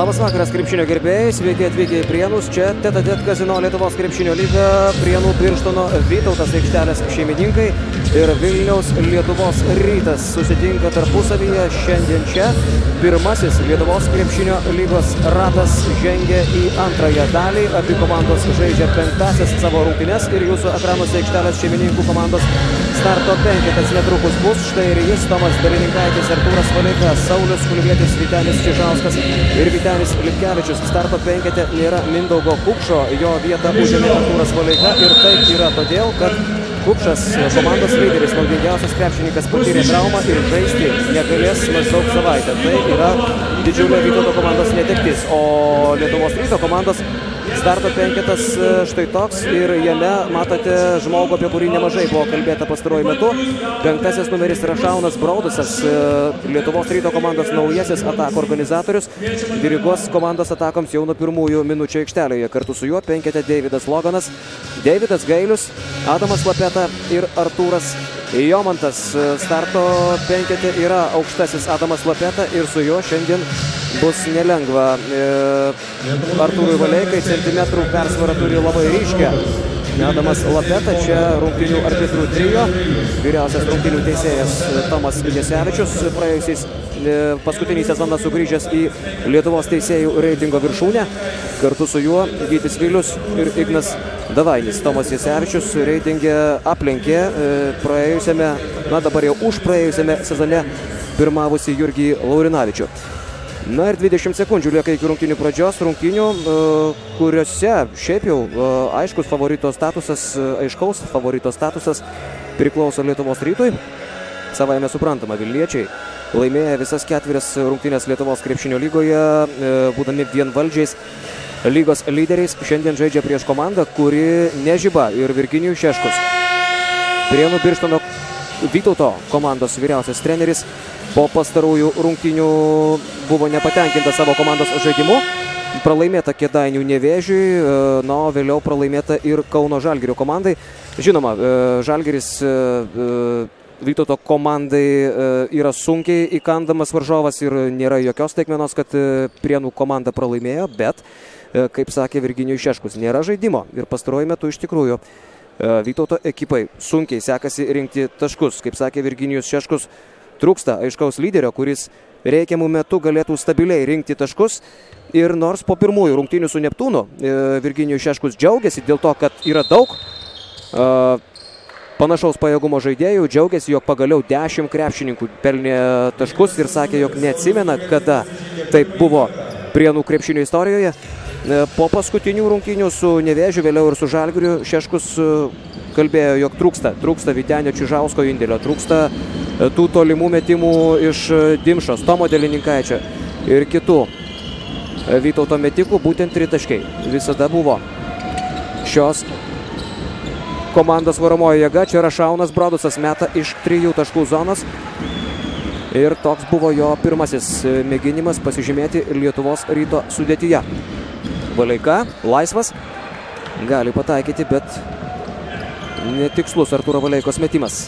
Labas vakaras krepšinio gerbėjai, sveiki atvykę į Prienus, čia Tetatet Kazino Lietuvos krepšinio lyga, Prienų Birštono Vytautas aikštelės šeimininkai ir Vilniaus Lietuvos Rytas susitinka tarpusavyje šiandien čia. Pirmasis Lietuvos krepšinio lygos ratas žengia į antrąją dalį, abi komandos žaidžia penktąsias savo rungtynes ir jūsų ekranuose aikštelės šeimininkų komandos starto penketas netrukus bus. Štai ir jis, Tomas Dalininkaitis, Artūras Valeika, Saulius Kulvietis, Vytenis Čižauskas ir Vytenis Lipkevičius. Starto penkete nėra Mindaugo Kupšo, jo vietą užėmė Artūras Valeika ir taip yra todėl, kad Kupšas, komandos lyderis, naudingiausias krepšininkas, patyrė traumą ir žaisti negalės maždaug savaitę. Tai yra didžiulė Vytauto komandos netektis, o Lietuvos Ryto komandos starto penketas štai toks ir jame matote žmogų, apie kurį nemažai buvo kalbėta pastaruoju metu. Penktasis numeris yra Šaunas Braudusas, Lietuvos Ryto komandos naujasis atako organizatorius, diriguos komandos atakoms jau nuo pirmųjų minučių aikštelėje. Kartu su juo penkete Deividas Loganas, Deividas Gailius, Adamas Lapeta ir Artūras Jomantas. Starto penkete yra aukštasis Adamas Lapeta ir su juo šiandien bus nelengva. Artūrui Valeikai centimetrų persvarą turi labai ryškę. Adamas Lapeta, čia rungtynių arbitrų trio, vyriausias rungtynių teisėjas Tomas Jasevičius, paskutinį sezoną sugrįžęs į Lietuvos teisėjų reitingo viršūnę. Kartu su juo Gytis Vilius ir Ignas Davainis. Tomas Jasevičius reitingė aplenkė praėjusiame, dabar jau už praėjusiame sezone pirmavusi Jurgį Laurinavičių. Na ir 20 sekundžių lieka iki rungtynių pradžios, rungtynių, kuriuose šiaip jau aiškaus favorito statusas priklauso Lietuvos Rytui. Savaime suprantama, vilniečiai laimėję visas ketverias rungtynės Lietuvos krepšinio lygoje, būdami vienvaldžiais lygos lyderiais, šiandien žaidžia prieš komandą, kuri nežiba, ir Virginijus Šeškus, Prienų Birštono Vytauto komandos vyriausias treneris, po pastarųjų rungtynių buvo nepatenkinta savo komandos žaidimu. Pralaimėta Kėdainių Nevėžiui, o vėliau pralaimėta ir Kauno Žalgirio komandai. Žinoma, Žalgiris Vytauto komandai yra sunkiai įkandamas varžovas ir nėra jokios staigmenos, kad Prienų komanda pralaimėjo, bet, kaip sakė Virginijus Šeškus, nėra žaidimo ir pastaruoju metu iš tikrųjų Vytauto ekipai sunkiai sekasi rinkti taškus. Kaip sakė Virginijus Šeškus, trūksta aiškaus lyderio, kuris reikiamų metu galėtų stabiliai rinkti taškus. Ir nors po pirmųjų rungtynių su Neptūnu Virginijus Šeškus džiaugiasi dėl to, kad yra daug panašaus pajėgumo žaidėjų, džiaugiasi, jog pagaliau 10 krepšininkų pelnė taškus ir sakė, jog neatsimena, kada taip buvo Prienų krepšinio istorijoje. Po paskutinių rungtynių su Nevėžiu, vėliau ir su Žalgiriu, Šeškus kalbėjo, jog trūksta Vytenio Čižausko indėlio, trūksta tų tolimų metimų iš Dimšos, Tomo Dalininkaičio ir kitų Vytauto metikų, būtent tritaškiai visada buvo šios komandos varomoji jėga. Čia yra Šaunas Braudusas, meta iš 3 taškų zonos ir toks buvo jo pirmasis mėginimas pasižymėti Lietuvos Ryto sudėtyje. Valeika, laisvas, gali pataikyti, bet netikslus Artūro Valeikos metimas.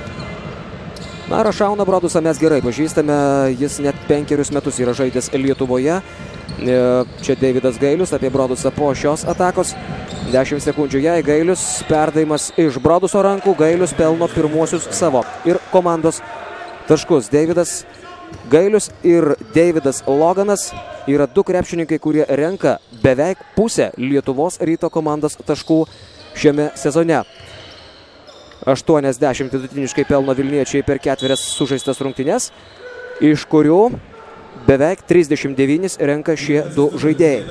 Šauną Braudusą mes gerai pažįstame, jis net 5 metus yra žaidęs Lietuvoje. Čia Deividas Gailius apie Braudusą po šios atakos. 10 sekundžių jai, Gailius, perdavimas iš Brauduso rankų, Gailius pelno pirmuosius savo ir komandos taškus. Deividas Gailius ir Deividas Loganas yra 2 krepšininkai, kurie renka beveik pusę Lietuvos Ryto komandos taškų šiame sezone. 80 vidutiniškai pelno vilniečiai per 4 sužaistas rungtynes, iš kurių beveik 39 renka šie 2 žaidėjai.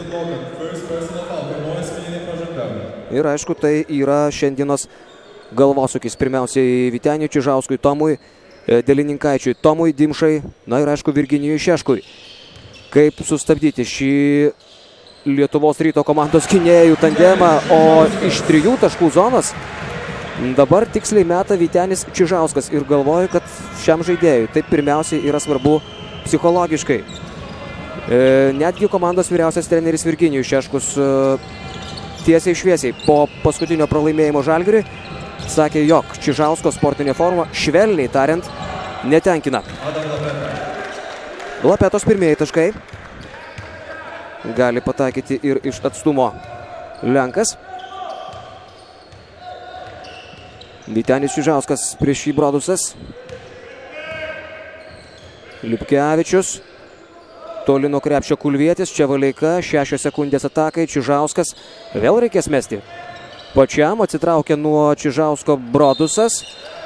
Ir aišku, tai yra šiandienos galvosūkis. Pirmiausiai Vyteniui Čižauskui, Tomui Dalininkaičiui, Tomui Dimšai, ir aišku Virginijui Šeškui. Kaip sustabdyti šį Lietuvos Ryto komandos gynėjų tandemą, o iš 3 taškų zonos dabar tiksliai meta Vytenis Čižauskas ir galvoju, kad šiam žaidėjui taip pirmiausiai yra svarbu psichologiškai. Netgi komandos vyriausias treneris Virginijus Šeškus tiesiai šviesiai po paskutinio pralaimėjimo Žalgiriui sakė, jog Čižausko sportinė forma, švelniai tariant, netenkina. Lapetos pirmieji taškai. gali pataikyti ir iš atstumo lenkas. Vytenis Čižauskas prieš jį Brodusas. Lipkevičius. Toli nuo krepšio Kulvietis, čia Valeika, 6 sekundės atakai, Čižauskas. Vėl reikės mesti. Pačiam atsitraukia nuo Čižausko Brodusas.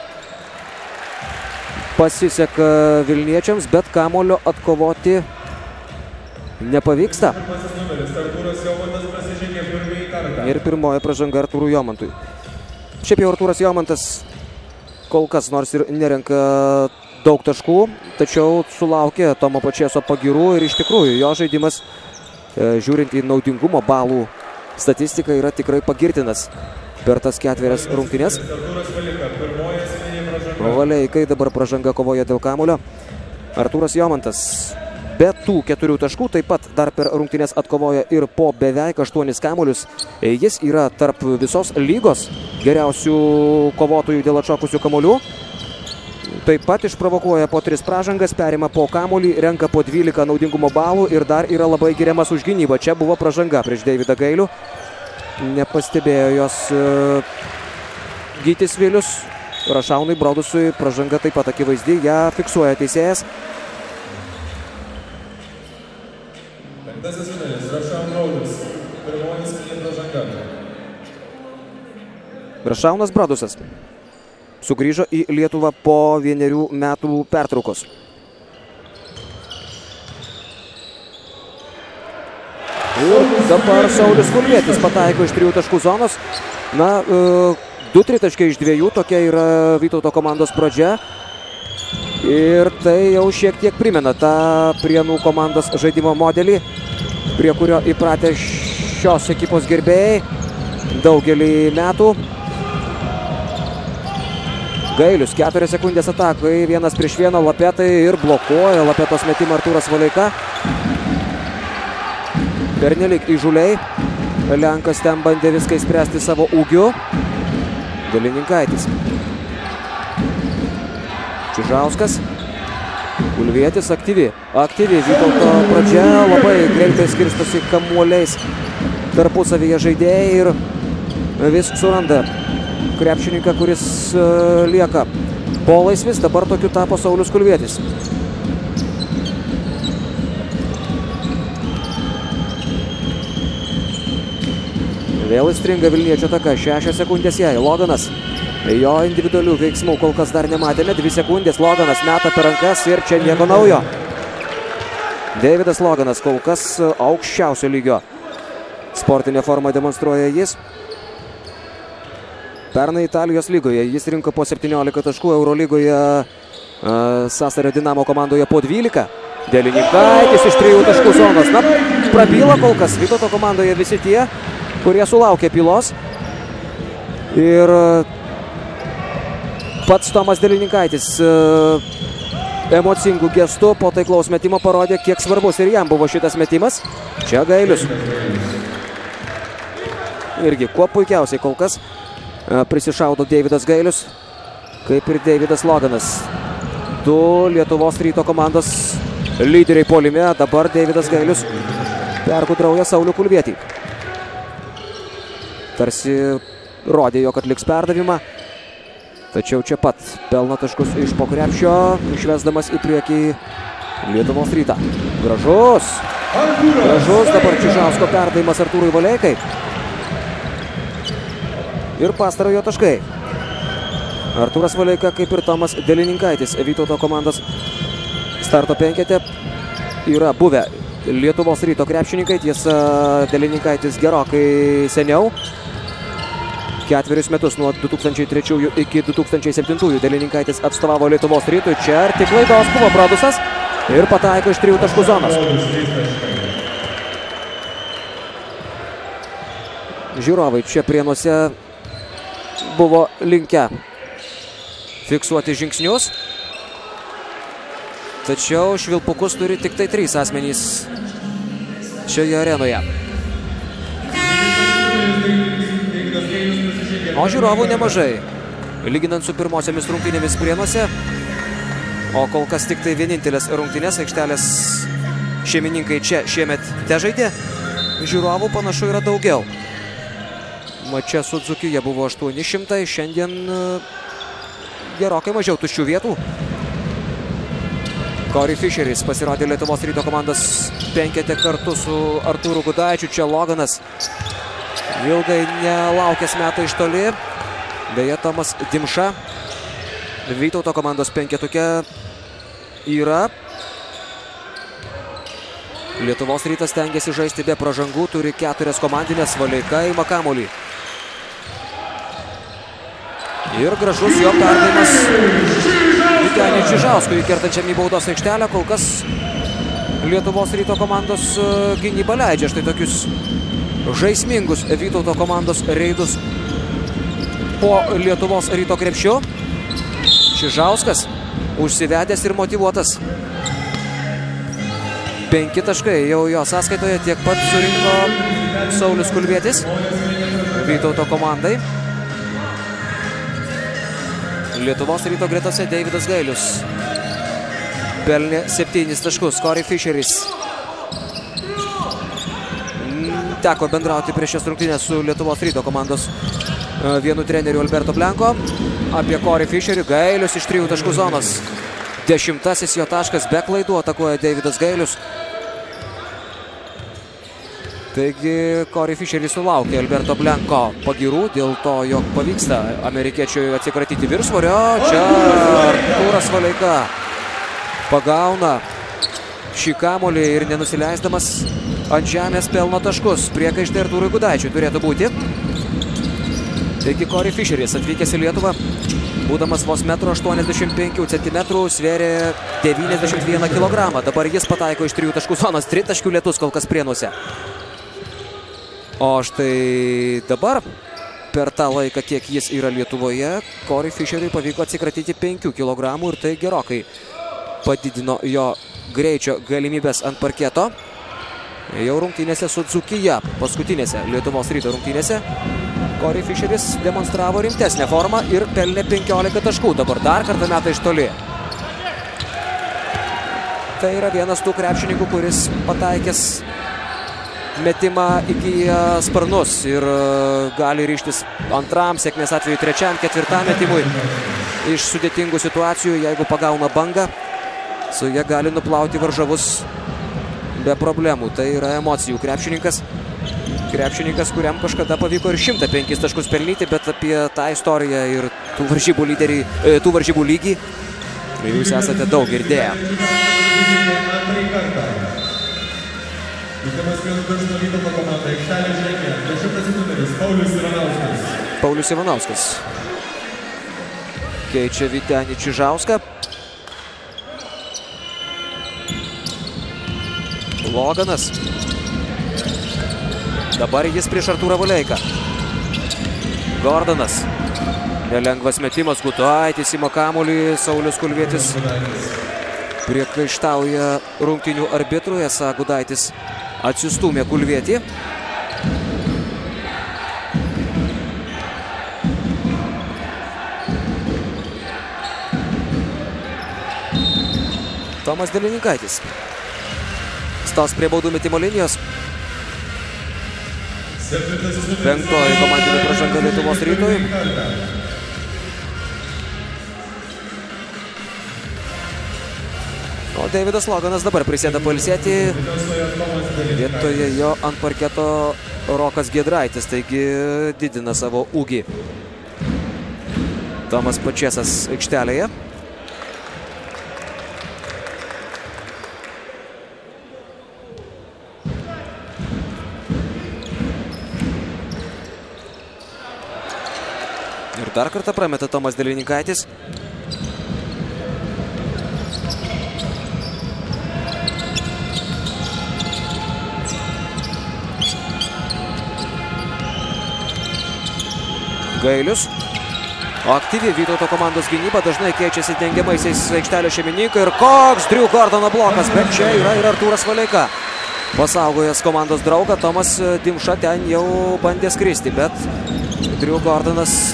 Pasiseka Vilniečiams, bet kamuolio atkovoti nepavyksta. Ir pirmoji pražanga Artūrui Jomantui. Šiaip jau Artūras Jomantas kol kas nors ir nerenka daug taškų, tačiau sulaukė Tomo Pačėso pagyrų ir iš tikrųjų jo žaidimas, žiūrint į naudingumo balų statistiką, yra tikrai pagirtinas per tas 4 rungtynes. Valeikai dabar pražanga kovoja dėl kamuolio. Artūras Jomantas be tų 4 taškų taip pat dar per rungtynes atkovoja ir po beveik 8 kamuolius. Jis yra tarp visos lygos geriausių kovotojų dėl atšokusių kamuolių. Taip pat išprovokuoja po 3 pražangas, perima po kamuolį, renka po 12 naudingumo balų ir dar yra labai giriamas už gynybą. Čia buvo pražanga prieš Deividą Gailių. Nepastebėjo jos Gytis Vilius. Rašaunui Brodusui pražanga taip pat akivaizdi, ją fiksuoja teisėjas. Penktasis numeris Rašaun Brodus. Pirmoji asmeninė pražanga. Rašaunas Brodusas sugrįžo į Lietuvą po 1 metų pertraukos. Ir dabar Saulius Kulvietis pataiko iš 3 taškų zonos. Na, 2 tritaškiai iš 2, tokia yra Vytauto komandos pradžia. Ir tai jau šiek tiek primena tą Prienų komandos žaidimo modelį, prie kurio įpratę šios ekipos gerbėjai daugelį metų. Gailius, 4 sekundės atakai, 1 prieš 1 Lapetai ir blokuoja Lapetos metimą Artūras Valeika. Pernelik įžuliai. Lenkas ten bandė viską įspręsti savo ūgiu. Delininkaitis. Čižauskas. Kulvietis aktyvi. Vytauto pradžia. Labai greitai skirstosi kamuoliais tarpusavyje žaidėjai ir vis suranda krepšininką, kuris lieka po laisvis. Dabar tokiu tapo Saulius Kulvietis. Vėl įstringa Vilniečio ataka. 6 sekundės jai. Loganas. Jo individualių veiksmų kol kas dar nematėme. 2 sekundės. Loganas meta per rankas ir čia nieko naujo. Deividas Loganas kol kas aukščiausio lygio sportinę formą demonstruoja jis. Pernai Italijos lygoje jis rinko po 17 taškų, Eurolygoje Sasario Dinamo komandoje po 12. Delininkaitis iš 3 taškų zonos. Na, prabyla kol kas Vytauto komandoje visi tie, kurie sulaukė pylos. Ir pats Tomas Delininkaitis emocingų gestų po taiklaus metimo parodė, kiek svarbus ir jam buvo šitas metimas. Čia Gailius. Irgi kuo puikiausiai kol kas prisišaudo Deividas Gailius, kaip ir Deividas Loganas. 2 Lietuvos Ryto komandos lyderiai puolime. Dabar Deividas Gailius pergudrauja Saulių Kulvietį. Tarsi rodė, jog atliks perdavimą. Tačiau čia pat pelno taškus iš po krepšio, išvesdamas į priekį Lietuvos Rytą. Gražus dabar Čižausko perdavimas Artūrui Valeikai. Ir pastarojo taškai. Artūras Valeika, kaip ir Tomas Delininkaitis, Vytauto komandos starto penkete yra buvę Lietuvos Ryto krepšininkai. Tiesa, Delininkaitis gerokai seniau. 4 metus nuo 2003 iki 2007 Delininkaitis atstovavo Lietuvos Rytui. Čia arti klaidos buvo Brodusas ir pataiko iš 3 taškų zonos. Žiūrovai čia Prienuose buvo linkę fiksuoti žingsnius. Tačiau švilpukus turi tik tai 3 asmenys šioje arenoje. O žiūrovų nemažai, lyginant su pirmosiomis rungtynėmis Prienuose. O kol kas tik tai vienintelės rungtynės aikštelės šeimininkai čia šiemet težaidė. Žiūrovų panašu yra daugiau. Mače su Dzūkija buvo 800, šiandien gerokai mažiau tuščių vietų. Corey Fisheris pasirodė Lietuvos Ryto komandos penkete kartu su Artūru Gudaičiu. Čia Loganas ilgai nelaukęs meto iš toli. Beje, Tomas Dimša Vytauto komandos penketuke yra. Lietuvos Rytas stengiasi žaisti be pražangų, turi 4 komandinės. Valeika ima kamuolį. Ir gražus jo perdavimas Vyteniui Čižauskui įkertančiam į baudos aikštelę. Kol kas Lietuvos Ryto komandos gynyba leidžia štai tokius žaismingus Vytauto komandos reidus po Lietuvos Ryto krepšiu. Čižauskas užsivedęs ir motyvuotas. 5 taškai jau jo sąskaitoje, tiek pat surinko Saulius Kulvietis Vytauto komandai. Lietuvos Ryto gretose Deividas Gailius pelnė 7 taškus. Corey Fisheris teko bendrauti prieš šias rungtynes su Lietuvos Ryto komandos vienu treneriu Alberto Blenko. Apie Corey Fisherį. Gailius iš 3 taškų zonos. 10 jo taškas, be klaidų atakuoja Deividas Gailius. Taigi Corey Fisheris sulaukė Alberto Blenko pagirų dėl to, jog pavyksta amerikiečiui atsikratyti viršsvorio. Čia Artūras Valeika pagauna šį kamuolį ir nenusileisdamas ant žemės pelno taškus. Priekaištai Artūrui Gudaičiui turėtų būti. Taigi Corey Fisheris atvykęs į Lietuvą, būdamas vos 1,85 cm, svėrė 91 kg. Dabar jis pataiko iš 3 taškų zonos. 3 taškių lietus kol kas Prienuose. O štai dabar, per tą laiką, kiek jis yra Lietuvoje, Corey Fisheriui pavyko atsikratyti 5 kg ir tai gerokai padidino jo greičio galimybės ant parketo. Jau rungtynėse su Dzūkija, paskutinėse Lietuvos Ryto rungtynėse, Corey Fisheris demonstravo rimtesnę formą ir pelnė 15 taškų. Dabar dar kartą meta iš toli. Tai yra vienas tų krepšininkų, kuris pataikęs metimą įgyja sparnus ir gali ryžtis antram, sėkmės atveju trečiam, ketvirtam metimui iš sudėtingų situacijų. Jeigu pagauna bangą, su ja gali nuplauti varžovus be problemų. Tai yra emocijų krepšininkas. Krepšininkas, kuriam kažkada pavyko ir 105 taškus pelnyti, bet apie tą istoriją ir tų varžybų lygį jūs esate daug girdėję. Paulius Ivanauskas keičia Vytenį Čižauską. Loganas. Dabar jis prieš Artūrą Valeiką. Gordonas. Nelengvas metimas. Gudaitis ima kamuolį. Saulius Kulvietis priekaištauja rungtynių arbitrui. Esą Gudaitis atsistūmė Kulvietį. Tomas Delininkaitis stos prie baudų metimo linijos. 5-oji komandinė pražanga Lietuvos Rytui. O Deividas Loganas dabar prisėda pailsėti. Vietoje jo ant parketo Rokas Giedraitis, taigi didina savo ūgį. Tomas Pačėsas aikštelėje. Ir dar kartą prameta Tomas Delininkaitis. Gailius. Aktyvi Vytauto komandos gynyba, dažnai keičiasi dengiamaisiais aikštelės šeimininkai. Ir koks Drew Gordono blokas, bet čia yra ir Artūras Valeika. Pasaugojęs komandos draugą, Tomas Dimša ten jau bandė skristi, bet Drew Gordonas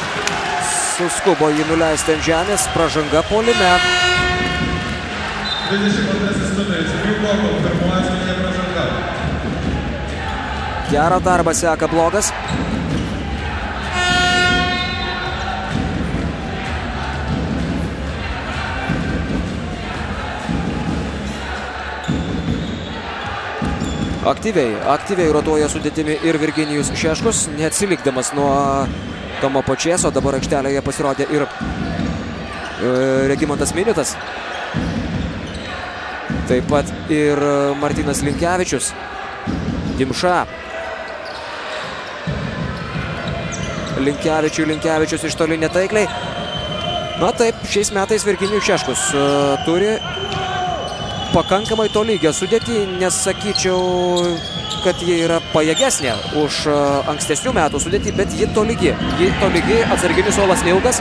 suskubo jį nuleisti ant žemės. Pražanga puolime. 22 numeris Liukoko, pirmoji asmeninė pražanga. Gerą darbą seka Blogas. Aktyviai rotuoja sudėtimi ir Virginijus Šeškus, neatsilikdamas nuo Tomo Pačėso. Dabar aikštelėje pasirodė ir Regimantas Minitas. Taip pat ir Martynas Linkevičius. Dimša. Linkevičius iš toli netaikliai. Na taip, šiais metais Virginijus Šeškus turi pakankamai tolygę sudėtį, nesakyčiau, kad jie yra pajėgesnė už ankstesnių metų sudėtį, bet ji tolygi, atsarginis suolas ilgas.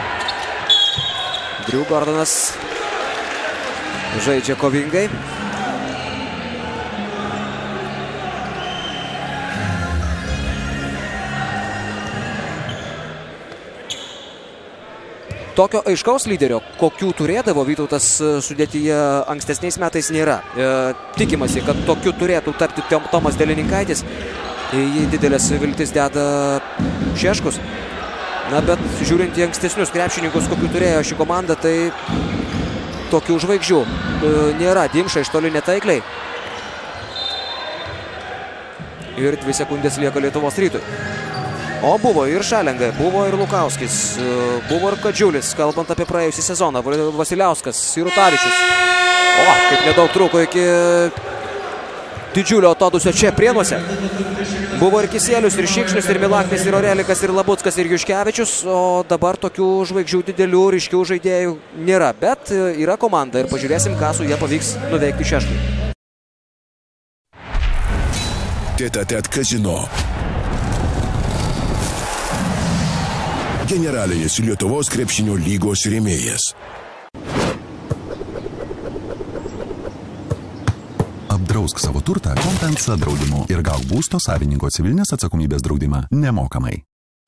Drew Gordonas žaidžia kovingai. Tokio aiškaus lyderio, kokių turėdavo Vytautas sudėtyje ankstesniais metais, nėra. Tikimasi, kad tokiu turėtų tapti Tomas Delininkaitis. Jį didelės viltis deda Šeškus. Na, bet žiūrint į ankstesnius krepšininkus, kokių turėjo ši komanda, tai tokių žvaigždžių nėra. Dimša iš toli netaikliai. Ir 2 sekundės lieka Lietuvos Rytui. O buvo ir Šalenga, buvo ir Lukauskis, buvo ir Kadžiulis, kalbant apie praėjusį sezoną. Vasiliauskas, Sirutavičius. O, kaip nedaug trūko iki didžiulio atodusio čia Prienuose. Buvo ir Kisielius, ir Šikšnius, ir Milaknis, ir Orelikas, ir Labuckas, ir Juškevičius. O dabar tokių žvaigždžių didelių, ryškių žaidėjų nėra. Bet yra komanda ir pažiūrėsim, ką su jie pavyks nuveikti Šeškui. Tête-à-tête Casino. Generalinis Lietuvos krepšinio lygos rėmėjas. Apdrausk savo turtą Kompensa draudimu ir gauk būsto savininko civilinės atsakomybės draudimą nemokamai.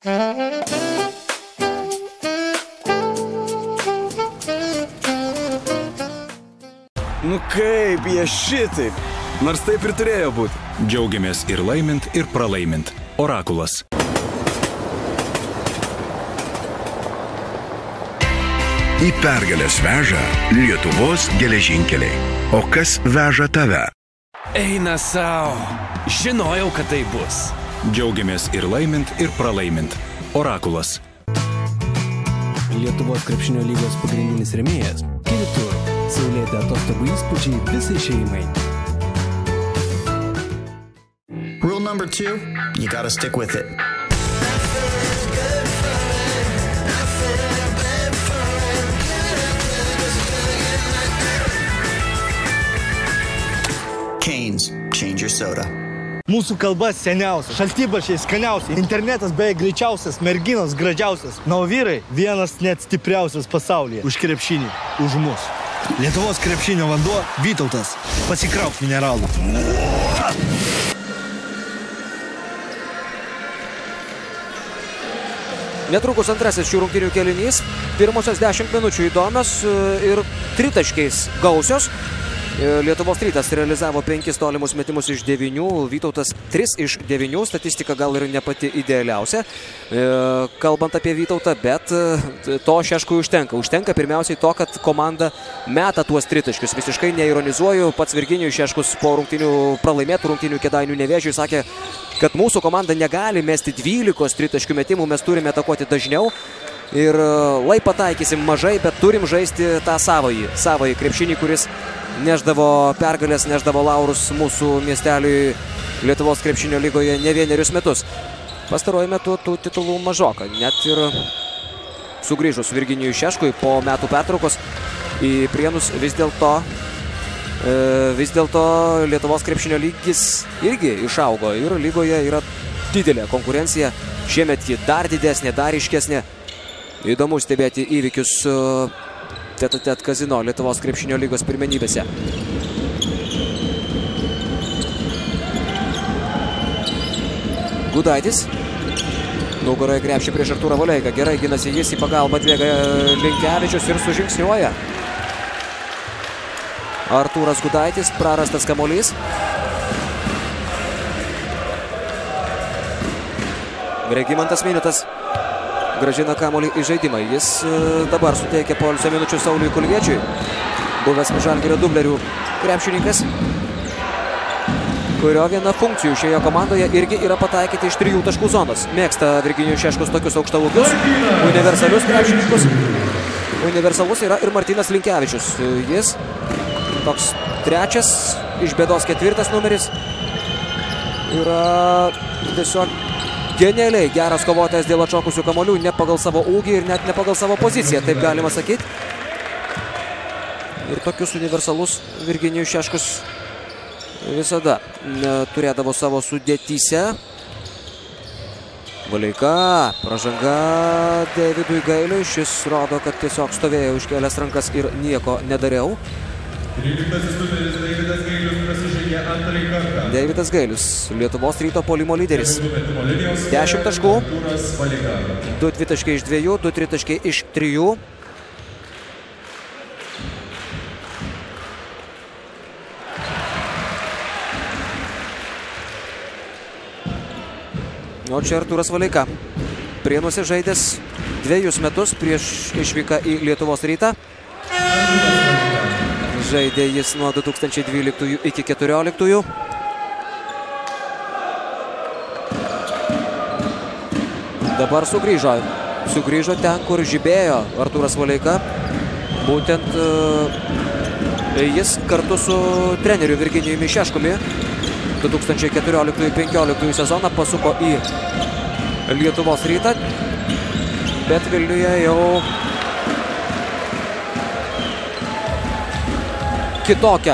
Nu kaip jie šitaip? Nors taip ir turėjo būti. Džiaugiamės ir laimint, ir pralaimint. Orakulas. Į pergalės veža Lietuvos geležinkeliai. O kas veža tave? Eina sau. Žinojau, kad tai bus. Džiaugiamės ir laimint, ir pralaimint. Orakulas. Lietuvos krepšinio lygos pagrindinis rėmėjas. Kiritur. Saulėti atostogų įspūdžiai visai šeimai. Rule number 2, you gotta stick with it. Canes, change your soda. Mūsų kalba seniausia, šaltibarščiai skaniausiai, internetas beveik greičiausias, merginos gražiausias. Na, o vyrai vienas net stipriausias pasaulyje. Už krepšinį, už mus. Lietuvos krepšinio vanduo Vytautas. Pasikrauk mineralų. Netrukus antrasis šių rungtynių kėlinys. Pirmosios 10 minučių įdomios ir tritaškiais gausios. Lietuvos Rytas realizavo 5 tolimus metimus iš 9, Vytautas 3 iš 9, statistika gal ir ne pati idealiausia, kalbant apie Vytautą, bet to Šeškui užtenka. Užtenka pirmiausiai to, kad komanda meta tuos tritaškius. Visiškai neironizuoju, pats Virginijus Šeškus po pralaimėtų rungtynių Kėdainių Nevėžiui sakė, kad mūsų komanda negali mesti 12 tritaškių metimų, mes turime atakuoti dažniau. Ir lai pataikysim mažai, bet turim žaisti tą savąjį krepšinį, kuris neždavo pergalės, neždavo laurus mūsų miesteliui Lietuvos krepšinio lygoje ne vienerius metus. Pastaruoju metu tų titulų mažoka. Net ir sugrįžus Virginijui Šeškui po metų pertraukos į Prienus vis dėlto Lietuvos krepšinio lygis irgi išaugo. Ir lygoje yra didelė konkurencija. Šiemet ji dar didesnė, dar ryškesnė. Įdomu stebėti įvykius Tête-à-tête Casino Lietuvos krepšinio lygos pirmenybėse. Gudaitis. Nugaroje krepšį prieš Artūrą Voleiką. Gerai ginasi jis, į pagalbą atbėga Linkevičius ir sužingsniuoja. Artūras Gudaitis, prarastas kamuolys. Regimantas Miniutas grąžina kamuolį į žaidimą. Jis dabar suteikia poilsio minučių Sauliui Kulviečiui. Buvęs Žalgirio dublerių krepšininkas, kurio viena funkcijų šioje komandoje irgi yra pataikyti iš 3 taškų zonos. Mėgsta Virginijus Šeškus tokius aukštaūgius, universalius krepšininkus. Universalus yra ir Martynas Linkevičius. Jis toks trečias, iš bėdos 4 numeris. Yra tiesiog genialiai geras kovotojas dėl atšokusių kamuolių, ne pagal savo ūgį ir net ne pagal savo poziciją, taip galima sakyti. Ir tokius universalus Virginijus Šeškus visada turėdavo savo sudėtyse. Valeika, pražanga Davidui Gailiui. Šis rodo, kad tiesiog stovėjo užkėlęs rankas ir nieko nedariau. 13 numeris Davidas Gailius pasižengė antrąjį kartą. Davidas Gailius, Lietuvos Ryto puolimo lyderis. 10 taškų, 2 dvitaškiai iš 2, 2 tritaškiai iš 3. O čia Artūras Valeika. Prienuose žaidęs 2 metus prieš išvyką į Lietuvos Rytą. Žaidė jis nuo 2012 iki 2014. Dabar sugrįžo. Sugrįžo ten, kur žibėjo Artūras Valeika. Būtent jis kartu su treneriu Virginijumi Šeškumi 2014-2015 sezoną pasuko į Lietuvos Rytą, bet Vilniuje jau kitokią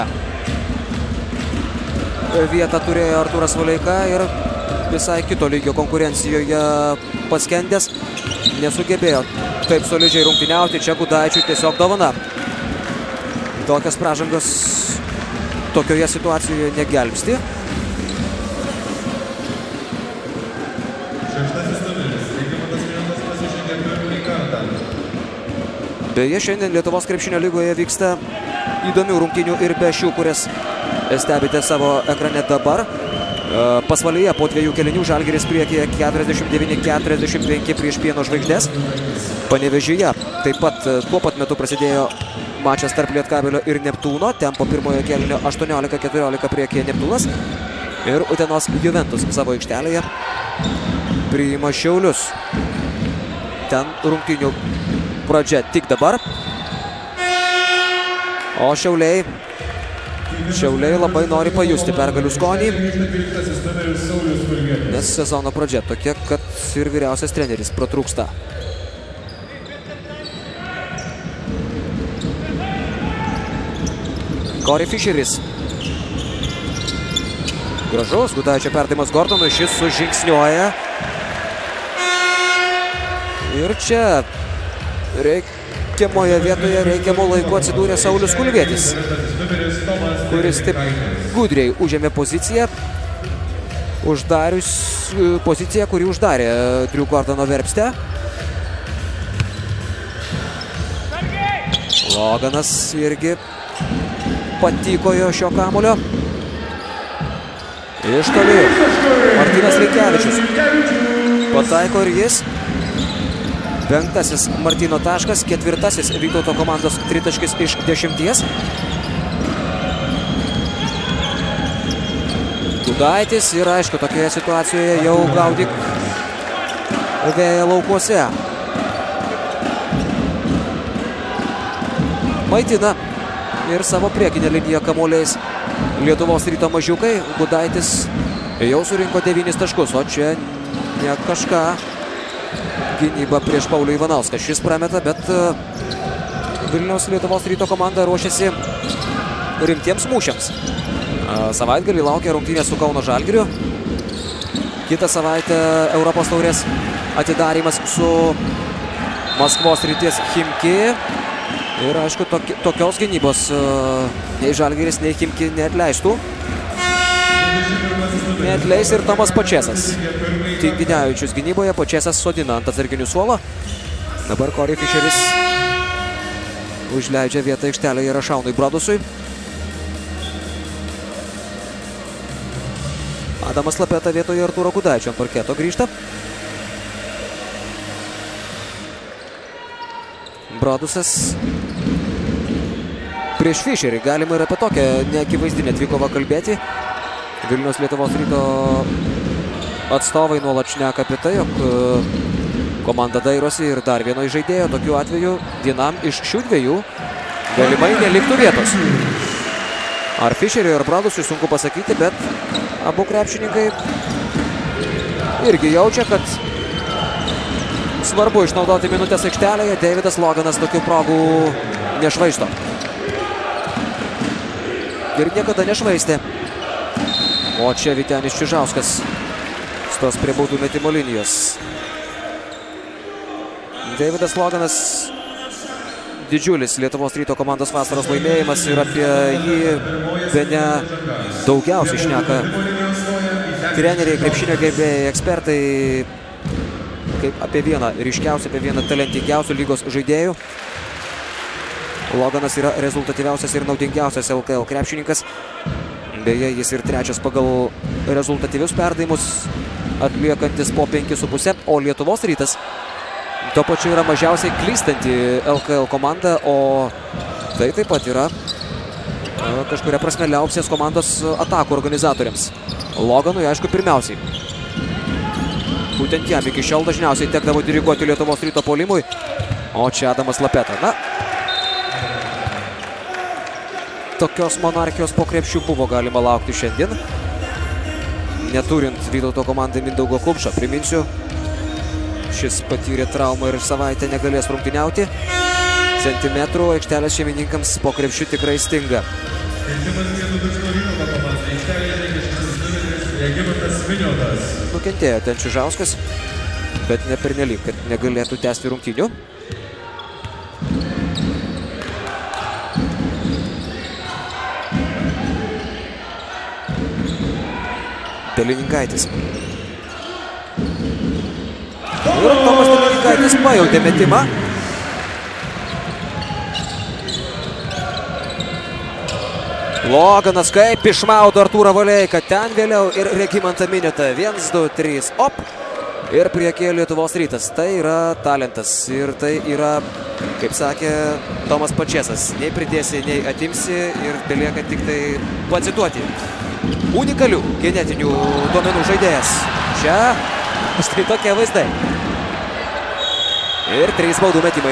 vietą turėjo Artūras Valeika ir visai kito lygio konkurencijoje paskendęs nesugebėjo taip solidžiai rungtyniauti. Čia Gudaičiui tiesiog dovana. Tokias pražangas tokioje situacijoje negelbsti. Beje, šiandien Lietuvos krepšinio lygoje vyksta įdomių rungtynių ir be šių, kurias stebite savo ekrane dabar. Pasvalyje po 2 kėlinių Žalgiris priekyje 49-45 prieš Pieno Žvaigždės. Panevėžyje taip pat tuo pat metu prasidėjo mačas tarp Lietkabelio ir Neptūno. Ten po pirmojo kėlinio 18-14 priekyje Neptūnas. Ir Utenos Juventus savo aikštelėje priima Šiaulius. Ten rungtynių pradžia tik dabar. O Šiauliai labai nori pajusti pergalių skonį, nes sezono pradžia tokia, kad ir vyriausias treneris pratrūksta. Corey Fisheris. Gražus Gudaičio perdavimas Gordonui, šis sužingsniuoja. Ir čia reikiamoje vietoje, reikiamo laiku atsidūrė Saulius Kulvietis, kuris taip gudriai užėmė poziciją, kuri uždarė Drew Gordono verpstę. Loganas irgi patikojo šio kamulio. Iš toli Martynas Linkevičius pataiko ir jis. 5. Martyno taškas, 4. Vytauto komandos tritaškis iš 10. Gudaitis ir aišku, tokioje situacijoje jau gaudyk vėją laukuose. Maitina ir savo priekinę liniją kamuoliais Lietuvos Ryto mažiukai. Gudaitis jau surinko 9 taškus, o čia ne kažką. Gynyba prieš Paulių Ivanauską. Šis prameta, bet Vilniaus Lietuvos Ryto komanda ruošiasi rimtiems mūšiams. Savaitgalį laukia rungtynės su Kauno Žalgiriu. Kitą savaitę Europos taurės atidarymas su Maskvos Srities Chimki. Ir aišku, tokios gynybos nei Žalgiris, nei Chimki neatleistų. Neatleis ir Tomas Pačesas. Tinginevičius gynyboje, Pačesas sodina ant atsarginių suolo. Dabar Corey Fisheris užleidžia vietą aikštelėje Rašaunui Brodusui. Adamas Lapeta vietoje Artūro Gudaičio ant parketo grįžta. Brodusas prieš Fischerį. Galima ir apie tokią neakivaizdinę dvikovą kalbėti. Vilniaus Lietuvos Ryto atstovai nuolat šneka apie tai, jog komanda dairosi ir dar vieno žaidėjo. Tokiu atveju vienam iš šių dviejų galimai neliktų vietos. Ar Fischeriui, ar Brodusui sunku pasakyti, bet abu krepšininkai irgi jaučia, kad svarbu išnaudoti minutės aikštelėje. Deividas Loganas tokių progų nešvaisto. Ir niekada nešvaistė. O čia Vytenis Čižauskas stos prie baudų metimo linijos. Deividas Loganas didžiulis Lietuvos Ryto komandos vasaros laimėjimas ir apie jį bene daugiausiai šneka treneriai, krepšinio gerbėjai, ekspertai kaip apie vieną ryškiausią, apie vieną talentingiausių lygos žaidėjų. Loganas yra rezultatyviausias ir naudingiausias LKL krepšininkas. Beje, jis ir trečias pagal rezultatyvius perdavimus, atliekantis po 5,5, o Lietuvos Rytas tuo pačiu yra mažiausiai klystanti LKL komanda, o tai taip pat yra kažkuria prasme liaupsės komandos atakų organizatoriams. Loganui, aišku, pirmiausiai. Būtent jam iki šiol dažniausiai tekdavo diriguoti Lietuvos Ryto puolimui, o čia Adamas Lapeta. Na, tokios monarchijos po krepšių buvo galima laukti šiandien, neturint Vytauto komandai Mindaugo Kumšo. Priminsiu, šis patyrė traumą ir savaitę negalės rungtyniauti. Centimetrų aikštelės šeimininkams po krepšių tikrai stinga. Nukentėjo ten Čižauskas, bet ne pernelyg, kad negalėtų tęsti rungtynių. Delininkaitis. Ir Tomas Delininkaitis pajautė metimą. Loganas kaip išmaudo Artūrą Valeiką. Ten vėliau ir Regimantą Minetą. 1, 2, 3, op. Ir priekyje Lietuvos Rytas. Tai yra talentas. Ir tai yra, kaip sakė Tomas Pačėsas. Nei pridėsi, nei atimsi. Ir belieka tik tai pacituoti. Unikalių genetinių duomenų žaidėjas. Čia štai tokie vaizdai. Ir 3 baudų metimai.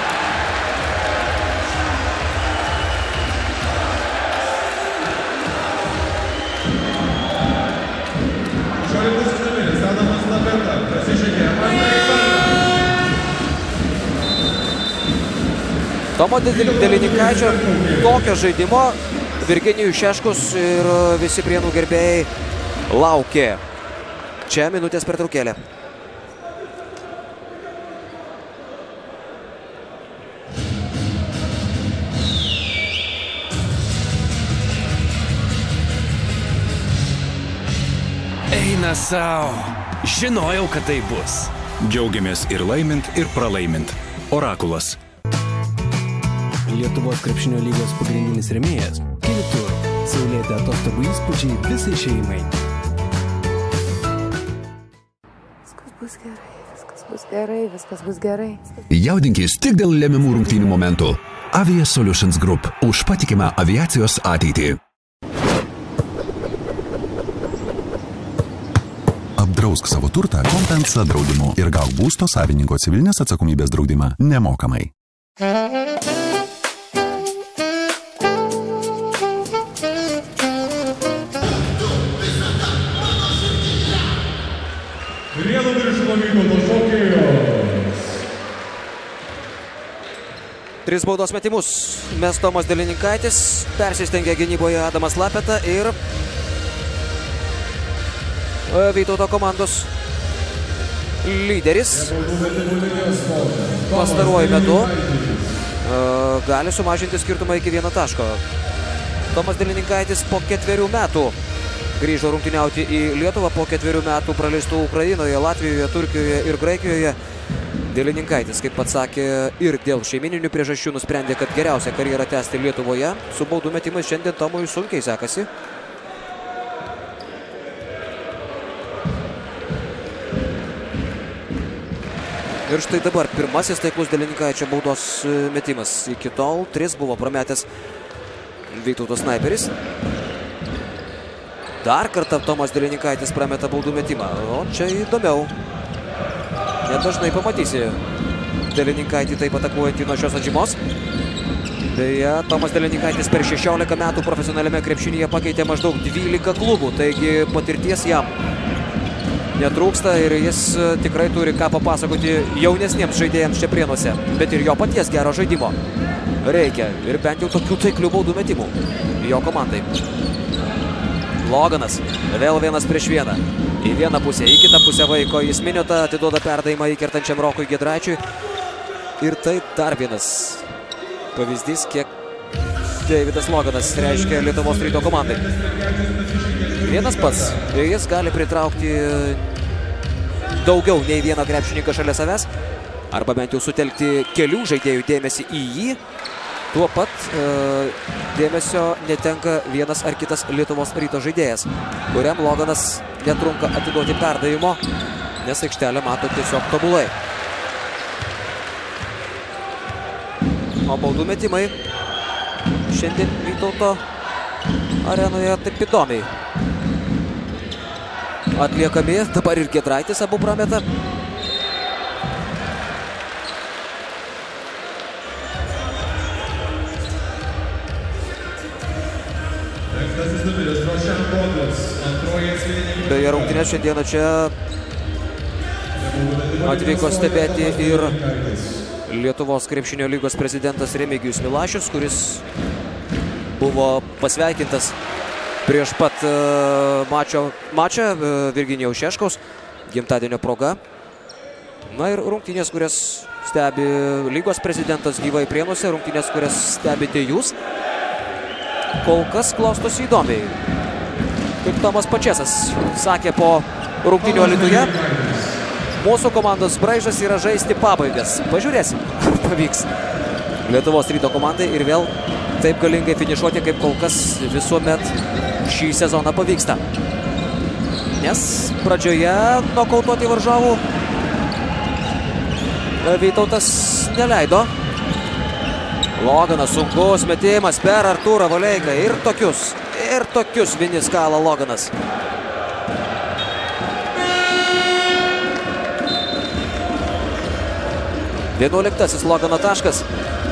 Tomo Delininkaičio tokio žaidimo Virginijus Šeškus ir visi Prienų gerbėjai laukė. Čia minutės pertraukėlė. Eina sau. Žinojau, kad tai bus. Džiaugiamės ir laimint, ir pralaimint. Orakulas. Lietuvos krepšinio lygos pagrindinis rėmėjas – Kelitur. Saulėti atostogų įspūdžiai visai šeimai. Viskas bus gerai, viskas bus gerai, viskas bus gerai. Jaudinkis tik dėl lemiamų rungtynių momentų. Avia Solutions Group už patikimą aviacijos ateitį. Apdrausk savo turtą Kompensa draudimu ir gauk būsto savininko civilinės atsakomybės draudimą nemokamai. Prienų Birštono Vytauto šokėjos. 3 baudos metimus mes Tomas Delininkaitis, persistengė gynyboje Adamas Lapeta ir Vytauto komandos lyderis pastaruoju metu gali sumažinti skirtumą iki 1 taško. Tomas Delininkaitis po 4 metų grįžo rungtyniauti į Lietuvą, po 4 metų praleistų Ukrainoje, Latvijoje, Turkijoje ir Graikijoje. Delininkaitis, kaip pats sakė, ir dėl šeimininių priežasčių nusprendė, kad geriausia karjerą tęsti Lietuvoje. Su baudų metimais šiandien Tomui sunkiai sekasi. Ir štai dabar pirmasis taiklus Delinikaičio baudos metimas. Iki tol 3 buvo prametęs Vytautas Snaiperis. Dar kartą Tomas Delinikaitis prameta baudų metimą. O čia įdomiau. Nedažnai pamatysi Delinikaitį taip atakuojantį nuo šios atžymos. Beje, Tomas Delinikaitis per 16 metų profesionaliame krepšinyje pakeitė maždaug 12 klubų. Taigi patirties jam netrūksta ir jis tikrai turi ką papasakoti jaunesniems žaidėjams čia Prienuose. Bet ir jo paties gero žaidimo reikia. Ir bent jau tokių taiklių baudų metimų jo komandai. Loganas vėl 1-1. Į vieną pusę, į kitą pusę vaiko. Jis Miniotą atiduoda perdavimą įkertančiam Rokui Giedraičiui. Ir tai dar vienas pavyzdys, kiek Davidas Loganas reiškia Lietuvos Ryto komandai. Vienas pats. Jis gali pritraukti daugiau nei vieną krepšininką šalia savęs. Arba bent jau sutelkti kelių žaidėjų dėmesį į jį. Tuo pat dėmesio netenka vienas ar kitas Lietuvos Ryto žaidėjas, kuriam Loganas netrunka atiduoti perdavimo, nes aikštelę mato tiesiog tobulai. O baudų metimai šiandien Vytauto arenoje taip įdomiai atliekami. Dabar ir Giedraitis abu prameta. Beje, rungtynės šiandieną čia atvyko stebėti ir Lietuvos krepšinio lygos prezidentas Remigijus Milašius, kuris buvo pasveikintas prieš pat mačą Virginijaus Šeškaus gimtadienio proga. Na ir rungtynės, kurias stebi lygos prezidentas gyvai Prienuose, rungtynės, kurias stebite jūs, kol kas klostosi įdomiai. Kaip Tomas Pačesas sakė po rungtynių Alytuje, mūsų komandos braižas yra žaisti pabaigas. Pažiūrėsim, ar pavyks Lietuvos Ryto komandai ir vėl taip galingai finišuoti, kaip kol kas visuomet šį sezoną pavyksta. Nes pradžioje nokautuoti varžovų Vytautas neleido. Loganas sunkus metimas per Artūrą Valeiką ir tokius vinis kala Loganas. Vienuoliktasis Logano taškas.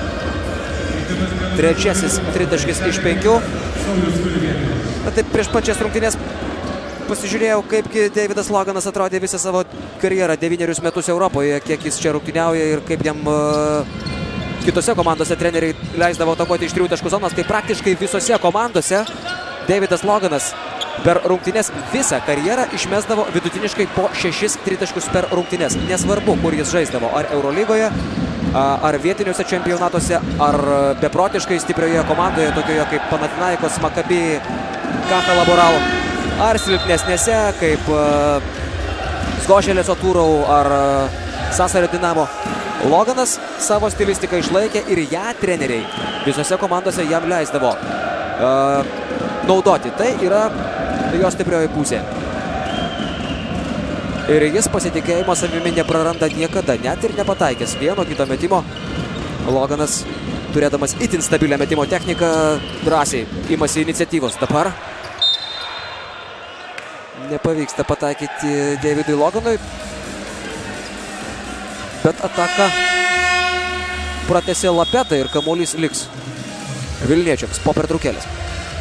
Trečiasis tritaškis iš 5. Na taip, prieš pačias rungtynės pasižiūrėjau, kaipgi Davidas Loganas atrodė visą savo karjerą, 9 metus Europoje, kiek jis čia rungtyniauja ir kaip jam kitose komandose treneriai leisdavo atakuoti iš 3 taškų zonos. Tai praktiškai visose komandose Davidas Loganas per rungtynės visą karjerą išmesdavo vidutiniškai po 6 tritaškus per rungtynės. Nesvarbu, kur jis žaisdavo, ar Eurolygoje, ar vietiniuose čempionatuose, ar beprotiškai stiprioje komandoje, tokioje kaip Panathinaikos, Maccabi, Caja Laboral, ar silpnesnėse, kaip Zgošelės Oturau ar Sasario Dinamo. Loganas savo stilistiką išlaikė ir ją treneriai visose komandose jam leisdavo naudoti. Tai yra jo stiprioji pusė. Ir jis pasitikėjimo savimi nepraranda niekada, net ir nepataikęs vieno kito metimo. Loganas, turėdamas itin stabilią metimo techniką, drąsiai imasi iniciatyvos. Dabar nepavyksta pataikyti Davidui Loganui, bet ataka pratęsė Lapetą ir kamuolys liks vilniečiams po pertraukėlės.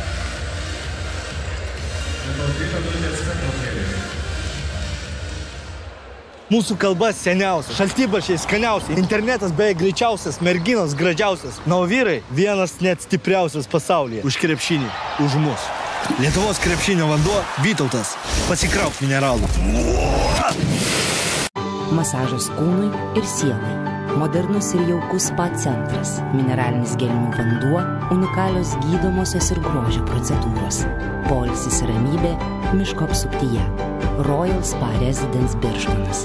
Mūsų kalba seniausia, šaltibarščiai skaniausiai, internetas beje greičiausias, merginos gražiausias. Na, o vyrai vienas net stipriausias pasaulyje. Už krepšinį, už mus. Lietuvos krepšinio vanduo Vytautas. Pasikrauk mineralų. Masažas kūnui ir sielai. Modernus ir jaukus spa centras. Mineralinis gelmių vanduo, unikalios gydomosios ir grožio procedūros. Poilsis ir ramybė miško apsuptyje. Royal Spa Residence Birštonas.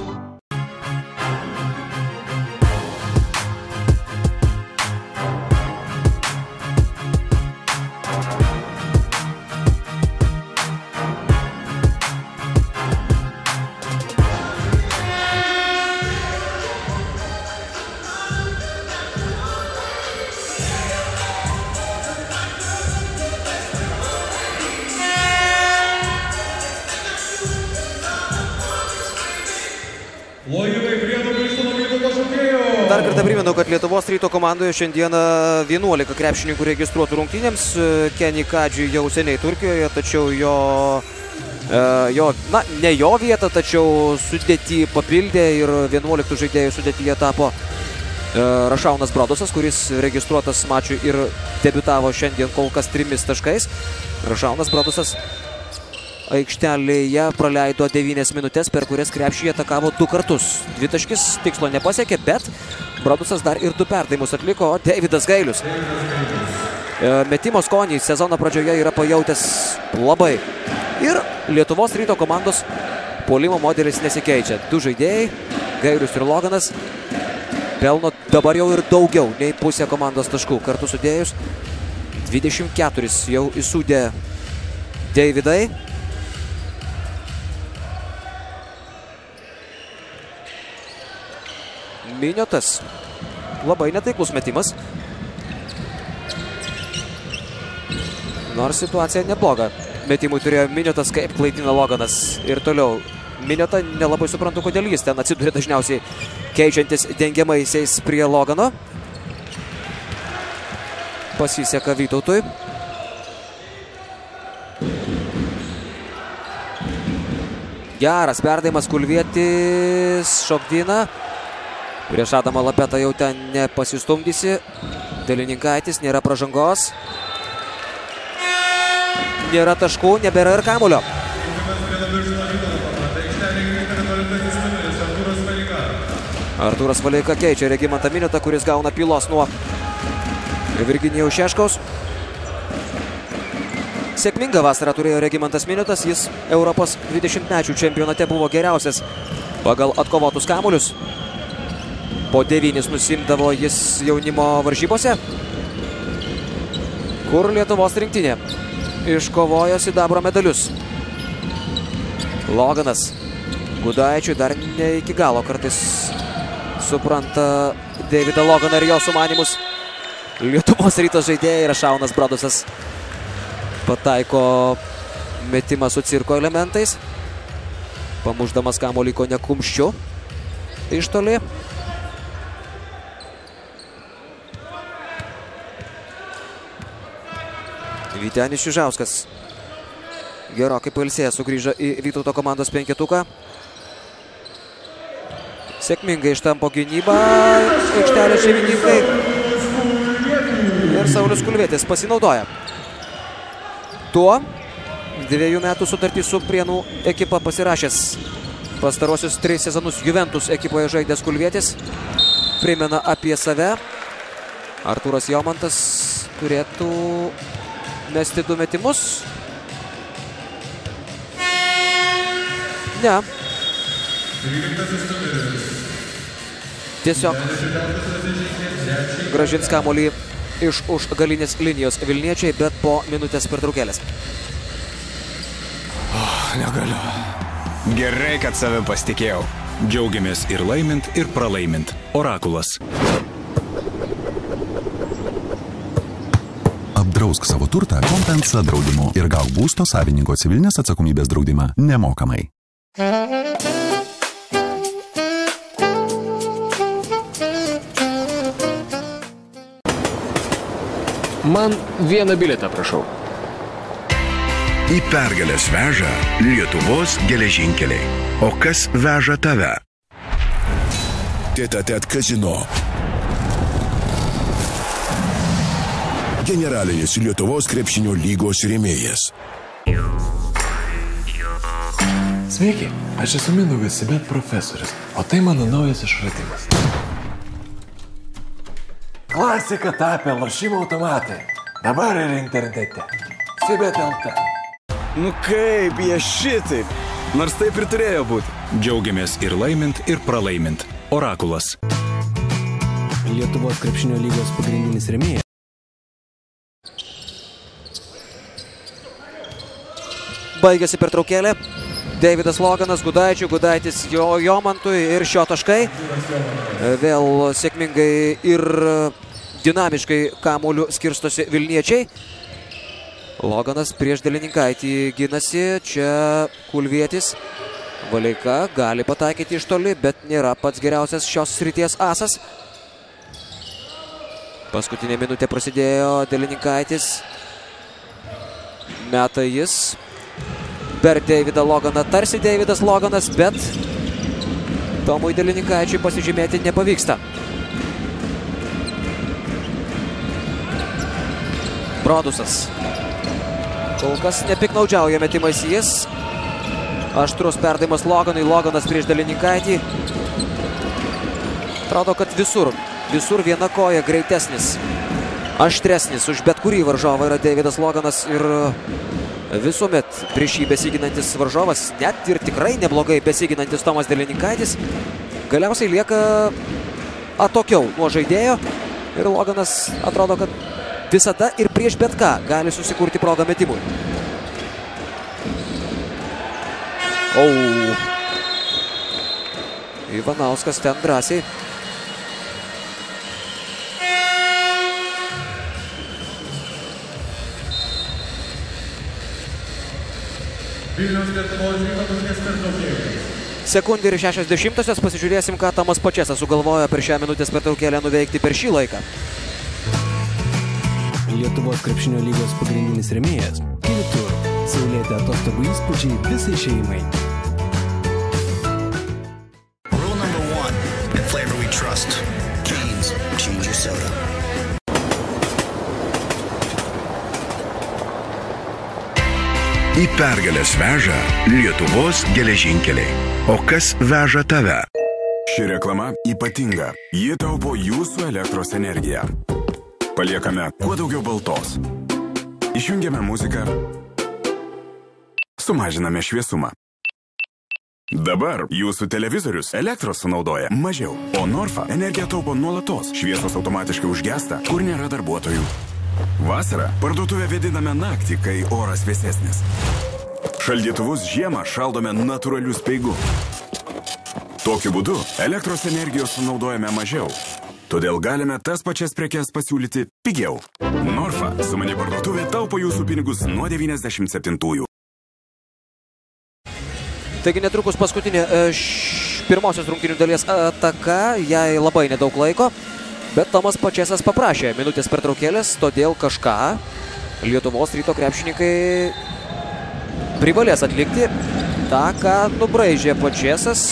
dar kartą primenu, kad Lietuvos Ryto komandoje šiandieną 11 krepšininkų registruotų rungtynėms. Kenny Kadži jau seniai Turkijoje, tačiau ne jo vietą, tačiau sudėtį papildė ir 11 žaidėjų sudėtyje tapo Rašaunas Brodusas, kuris registruotas mačui ir debiutavo šiandien kol kas 3 taškais. Rašaunas Brodusas aikštelėje praleido 9 minutės, per kurias krepšyje atakavo 2 kartus. 2 taškis tikslo nepasiekė, bet Brodusas dar ir 2 perdavimus atliko, o Deividas Gailius metimo skonį sezono pradžioje yra pajautęs labai. Ir Lietuvos Ryto komandos puolimo modelis nesikeičia. 2 žaidėjai, Gailius ir Loganas, pelno dabar jau ir daugiau nei pusė komandos taškų. Kartu sudėjus 24 jau įsūdė Deividai. Miniotas. Labai netaiklus metimas. Nors situacija nebloga. Metimui turėjo Miniotas, kaip klaidina Loganas. Ir toliau Miniotą nelabai suprantu, kodėl jis ten atsidūrė dažniausiai keičiantis dengiamaisiais prie Logano. Pasiseka Vytautui. Geras perdavimas, Kulvietis šokdina. Prieš Adamą Lapetą jau ten nepasistumdysi. Delininkaitis, nėra pražangos. Nėra taškų, nebėra ir kamulio. Artūras Valeika keičia Regimantą Miniotą, kuris gauna pylos nuo Virginijaus Šeškaus. Sėkmingą vasarą turėjo Regimantas Miniotas. Jis Europos 20-mečių čempionate buvo geriausias pagal atkovotus kamuolius. Po 9 nusimdavo jis jaunimo varžybose, kur Lietuvos rinktinė iškovojo sidabro medalius. Loganas Gudaičiui dar ne iki galo kartais supranta Deividą Loganą ir jo sumanymus. Lietuvos Rytos žaidėjai Rašaunas Brodusas pataiko metimą su cirko elementais, pamušdamas kamuolį kone kumščiu iš toli. Vytenis Čižauskas gerokai pailsėjęs sugrįžo į Vytauto komandos penketuką. Sėkmingai ištampo gynybą aikštelės šeimininkai. Ir Saulius Kulvietis pasinaudoja tuo. 2 metų sutartį su Prienų ekipa pasirašęs. Pastarosius 3 sezonus Juventus ekipoje žaidęs Kulvietis primena apie save. Artūras Jomantas turėtų mesti 2 metimus. Ne. Tiesiog grąžins kamuolį iš už galinės linijos vilniečiai, bet po minutės pertraukėlės. Negaliu. Gerai, kad savim pasitikėjau. Džiaugiamės ir laimint, ir pralaimint. Orakulas. Apdrausk savo turtą Kompensa draudimu ir gauk būsto savininko civilinės atsakomybės draudimą nemokamai. Man vieną bilietą, prašau. Į pergalės veža Lietuvos geležinkeliai. O kas veža tave? Tête-à-tête Casino. Generalinis Lietuvos krepšinio lygos rėmėjas. Sveiki, aš esu Mindaugas Sibet profesorius, o tai mano naujas išradimas. Klasika tapę lošimo automatai. Dabar ir internete. Sibet LT. Nu kaip jie šitaip? Nors taip ir turėjo būti. Džiaugiamės ir laimint, ir pralaimint. Orakulas. Lietuvos krepšinio lygos pagrindinis rėmėjas. Baigėsi pertraukėlė. Deividas Loganas Gudaičiui, Gudaitis Jomantui ir šio taškai. Vėl sėkmingai ir dinamiškai kamuoliu skirstosi vilniečiai. Loganas prieš Delininkaitį ginasi. Čia Kulvietis. Valeika gali pataikyti iš toli, bet nėra pats geriausias šios srities asas. Paskutinė minutė prasidėjo, Delininkaitis. Meta jis per Davidą Loganą, tarsi Davidas Loganas, bet Tomui Delininkaičiui pasižymėti nepavyksta. Brodusas. Kol kas nepiknaudžiauja metimais jis. Aštrus perdavimas Loganui, Loganas prieš Delinikaitį. Atrodo, kad visur viena koja greitesnis, aštresnis už bet kurį varžovą yra Davidas Loganas ir visuomet prieš jį besiginantis varžovas, net ir tikrai neblogai besiginantis Tomas Delininkaitis, galiausiai lieka atokiau nuo žaidėjo ir Loganas atrodo, kad visada ir prieš bet ką gali susikurti progą metimui. Ivanauskas ten drąsiai. Sekundė ir 60-osios, pasižiūrėsim, ką Tomas Pačesas sugalvojo per šią minutės pertraukėlę nuveikti per šį laiką. Lietuvos krepšinio lygos pagrindinis rėmėjas – Kelitur. Saulėti atostogų įspūdžiai visai šeimai. Rule number 1. The flavor we trust. Cane's Ginger Soda. Į pergalės veža Lietuvos geležinkeliai. O kas veža tave? Ši reklama ypatinga. Ji taupo jūsų elektros energiją. Paliekame kuo daugiau baltos. Išjungiame muziką. Sumažiname šviesumą. Dabar jūsų televizorius elektros sunaudoja mažiau, o Norfa energiją taupo nuolatos. Šviesos automatiškai užgesta, kur nėra darbuotojų. Vasarą parduotuvę vėdiname naktį, kai oras vėsesnis. Šaldytuvus žiemą šaldome natūraliu speigu. Tokiu būdu elektros energijos sunaudojame mažiau. Todėl galime tas pačias prekes pasiūlyti pigiau. Norfa sumani parduotuvė taupo jūsų pinigus nuo 97-ųjų. Taigi netrukus paskutinė pirmosios rungtynių dalies ataka, jai labai nedaug laiko, bet Tomas Pačesas paprašė minutės pertraukėlės, todėl kažką Lietuvos Ryto krepšininkai privalės atlikti tą, ką nubraižė Pačesas.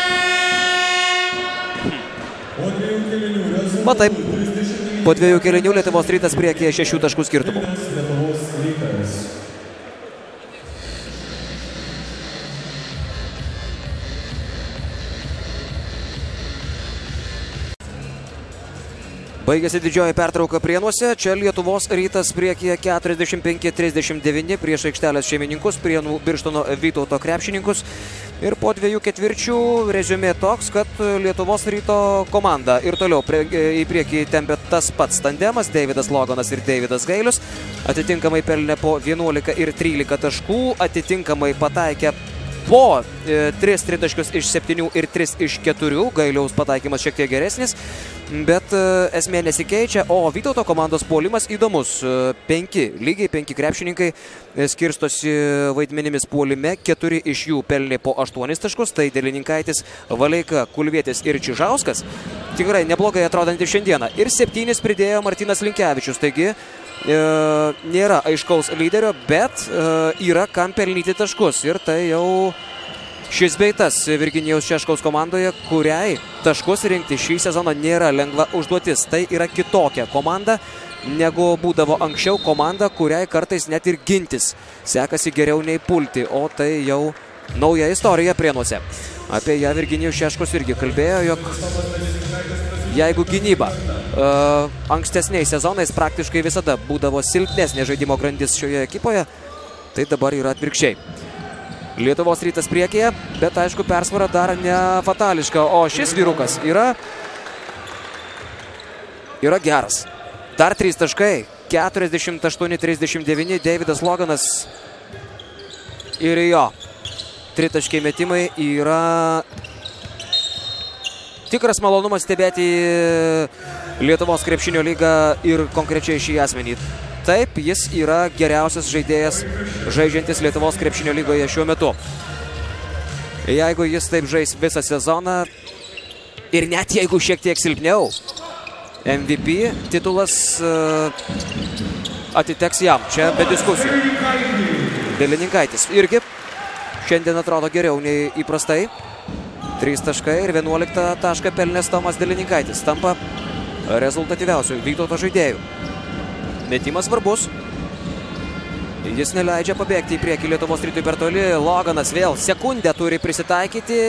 Taip, po 2 kėlinių Lietuvos Rytas priekyje 6 taškų skirtumų. Baigėsi didžioji pertrauka Prienuose. Čia Lietuvos Rytas priekyje 45-39 prieš aikštelės šeimininkus, Prienų Birštono Vytauto krepšininkus. Ir po 2 ketvirčių reziumė toks, kad Lietuvos Ryto komanda ir toliau į priekį tempė tas pats tandemas, Davidas Loganas ir Davidas Gailius. Atitinkamai pelnė po 11 ir 13 taškų, atitinkamai pataikė po 3 tritaškius iš 7 ir 3 iš 4. Gailiaus pataikymas šiek tiek geresnis, bet esmė nesikeičia, o Vytauto komandos puolimas įdomus. Lygiai 5 krepšininkai skirstosi vaidmenimis puolime, 4 iš jų pelnė po 8 taškus, tai Delininkaitis, Valeika, Kulvietis ir Čižauskas. Tikrai neblogai atrodantys šiandieną. Ir 7 pridėjo Martynas Linkevičius, taigi nėra aiškaus lyderio, bet yra kam pelnyti taškus. Ir tai jau šis beitas Virginijaus Šeškaus komandoje, kuriai taškus rinkti šį sezoną nėra lengva užduotis. Tai yra kitokia komanda, negu būdavo anksčiau, komanda, kuriai kartais net ir gintis sekasi geriau nei pulti, o tai jau nauja istorija Prienuose. Apie ją Virginijus Šeškus irgi kalbėjo, jog jeigu gynyba ankstesniais sezonais praktiškai visada būdavo silpnesnė žaidimo grandis šioje ekipoje, tai dabar yra atvirkščiai. Lietuvos Rytas priekyje, bet aišku persvara dar ne fatališka, o šis vyrukas yra geras. Dar 3 taškai, 48-39, Davidas Loganas ir jo tritaškiai metimai yra tikras malonumas stebėti Lietuvos krepšinio lygą ir konkrečiai šį asmenį. Taip, jis yra geriausias žaidėjas žaidžiantis Lietuvos krepšinio lygoje šiuo metu. Jeigu jis taip žais visą sezoną ir net jeigu šiek tiek silpniau, MVP titulas atiteks jam. Čia be diskusijų. Delininkaitis irgi šiandien atrodo geriau nei įprastai. 3 taškai ir 11 tašką pelnęs Tomas Delininkaitis. Tampa rezultatyviausių Vytauto žaidėjų. Metimas svarbus. Jis neleidžia pabėgti į priekį Lietuvos Rytui per toli. Loganas vėl sekundę turi prisitaikyti.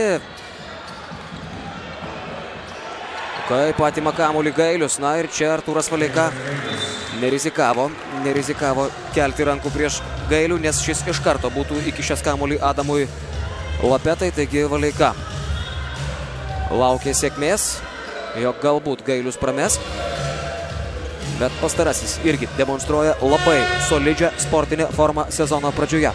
Kaip atima kamuolį Gailius. Na ir čia Artūras Valeika nerizikavo kelti rankų prieš Gailių, nes šis iš karto būtų įkišęs kamuolį Adamui Lapetai. Taigi Valeika laukia sėkmės, jog galbūt Gailius prames. Bet pastarasis irgi demonstruoja labai solidžią sportinę formą sezono pradžioje.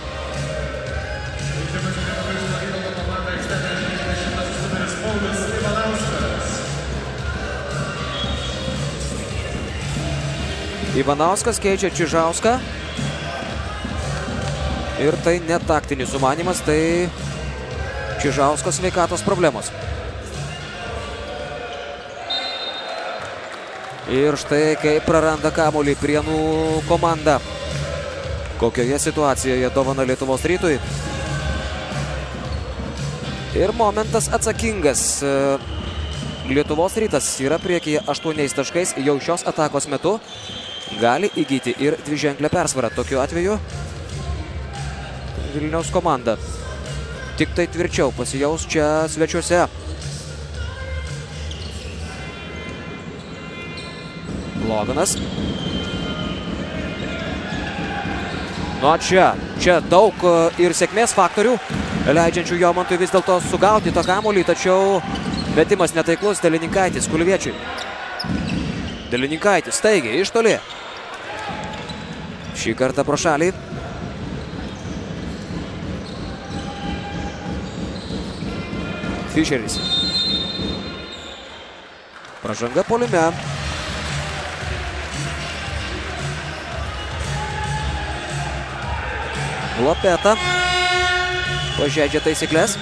Ivanauskas keičia Čižauską. Ir tai ne taktinis sumanymas, tai Čižausko sveikatos problemos. Ir štai kaip praranda kamuolį Prienų komanda. Kokioje situacijoje dovana Lietuvos Rytui. Ir momentas atsakingas. Lietuvos Rytas yra priekyje 8 taškais. Jau šios atakos metu gali įgyti ir dviženklę persvarą. Tokiu atveju Vilniaus komanda tik tai tvirčiau pasijaus čia svečiuose. Loganas. Nu, čia daug ir sėkmės faktorių, leidžiančių Jomantui vis dėlto sugauti tą kamuolį, tačiau metimas netaiklus Delininkaitis Kulviečiui. Delininkaitis staigiai iš toli. Šį kartą pro šalį. Fischeris. Pražanga puolime. Lapeta pažeidžia taisyklės.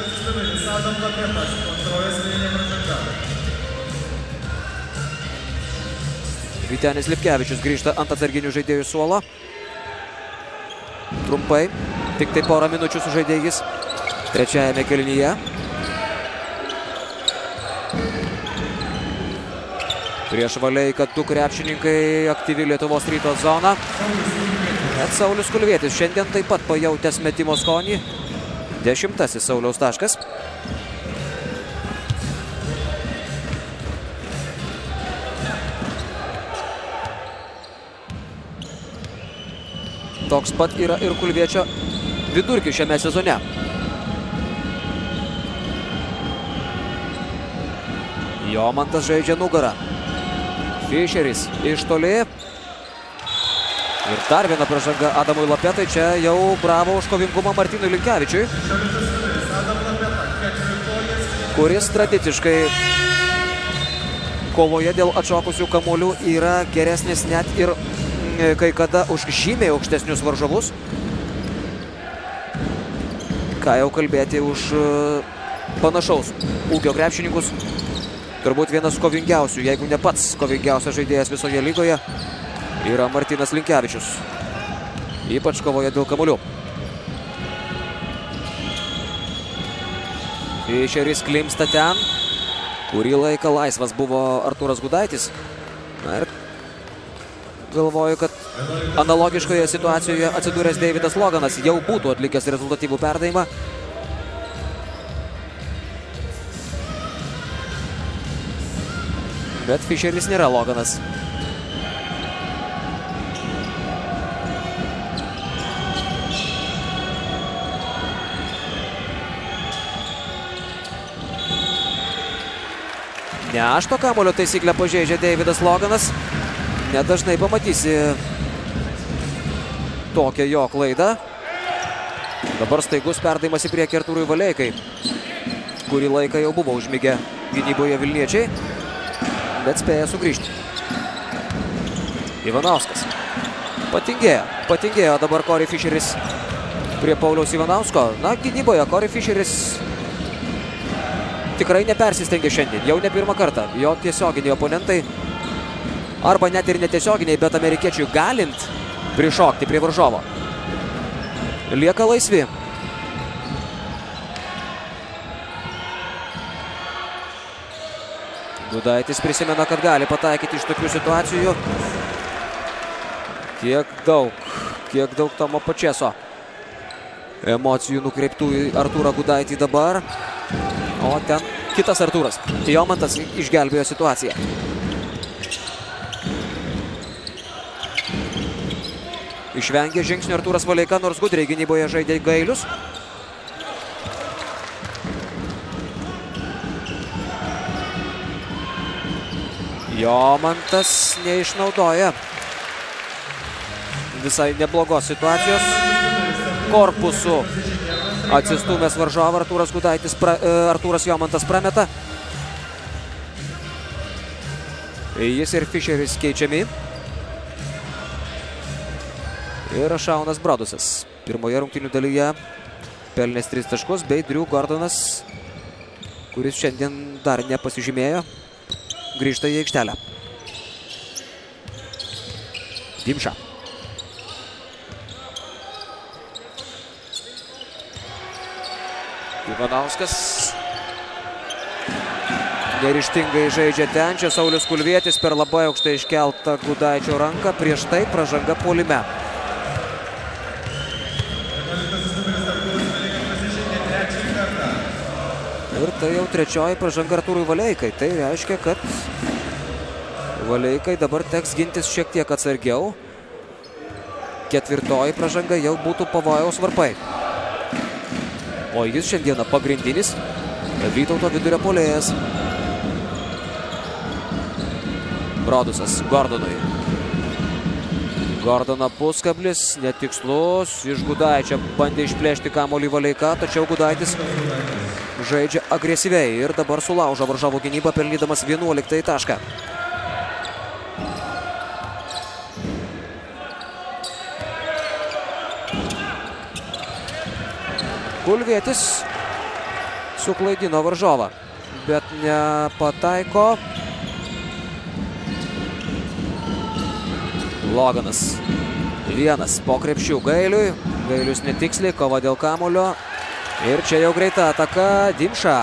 Vytenis Lipkevičius grįžta ant atsarginių žaidėjų suolo. Trumpai, tik tai porą minučių su žaidėjais trečiajame kėlinyje. Prieš Valeiką 2 krepšininkai, aktyvi Lietuvos Ryto zona. Bet Saulius Kulvietis šiandien taip pat pajautęs metimo skonį. 10 Sauliaus taškas. Toks pat yra ir Kulviečio vidurkis šiame sezone. Jomantas žaidžia nugarą. Fischeris iš toli. Ir dar viena pražanga Adamui Lapetai. Čia jau bravo už kovingumą Martynui Linkevičiui, kuris tradiciškai kovoje dėl atšokusių kamuolių yra geresnis net ir kai kada už žymiai aukštesnius varžovus. Ką jau kalbėti už panašaus ūgio krepšininkus. Turbūt vienas kovingiausių, jeigu ne pats kovingiausias žaidėjas visoje lygoje, yra Martynas Linkevičius. Ypač kovoje dėl kamuolių. Fischeris klimpsta ten. Kurį laiką laisvas buvo Artūras Gudaitis. Na ir galvoju, kad analogiškoje situacijoje atsidūręs Deividas Loganas jau būtų atlikęs rezultatyvų perdavimą. Bet Fischeris nėra Loganas. Neašto kamuolio taisyklę pažeidžia Deividas Loganas. Nedažnai pamatysi tokią jo klaidą. Dabar staigus perdavimas į priekį Artūrui Valeikai. Kurį laiką jau buvo užmigę gynyboje vilniečiai, bet spėja sugrįžti. Ivanauskas. Patingėjo dabar Corey Fischeris prie Pauliaus Ivanausko. Na, gynyboje Corey Fischeris tikrai nepersistengė šiandien. Jau ne pirmą kartą. Jo tiesioginiai oponentai arba net ir netiesioginiai, bet amerikiečiui galint prišokti prie varžovo. Lieka laisvi. Gudaitis prisimena, kad gali pataikyti iš tokių situacijų. Kiek daug Tomo Pačeso emocijų nukreiptų į Artūrą Gudaitį dabar. O ten kitas Artūras. Jomantas išgelbėjo situaciją. Išvengė žingsnių Artūras Valeika, nors gudriai gynyboje žaidė Gailius. Jomantas neišnaudoja visai neblogos situacijos. Korpusu atsistūmęs varžovą Artūras Jomantas prameta. Jis ir Fischeris keičiami. Ir Šaunas Brodusas pirmoje rungtynių dalyje pelnęs 3 taškus, bei Drew Gordonas, kuris šiandien dar nepasižymėjo, grįžta į aikštelę. Dimša. Ivanauskas neryžtingai žaidžia ten. Čia Saulius Kulvietis per labai aukštai iškeltą Gudaičio ranką. Prieš tai pražanga puolime. Ir tai jau trečioji pražanga Artūrui Valeikai. Tai reiškia, kad Valeikai dabar teks gintis šiek tiek atsargiau. Ketvirtoji pražanga jau būtų pavojaus varpai. O jis šiandieną pagrindinis Vytauto vidurio puolėjas. Brodusas Gordonui. Gordono puskablis, netikslus. Iš Gudaičio bandė išplėšti kamuolį Valeika, tačiau Gudaitis žaidžia agresyviai ir dabar sulaužo varžovų gynybą, pelnydamas 11 tašką. Kulvietis suklaidino varžovą, bet nepataiko. Loganas. Vienas po krepšių Gailiui. Gailius netiksliai, kova dėl kamuolio. Ir čia jau greita ataka. Dimša.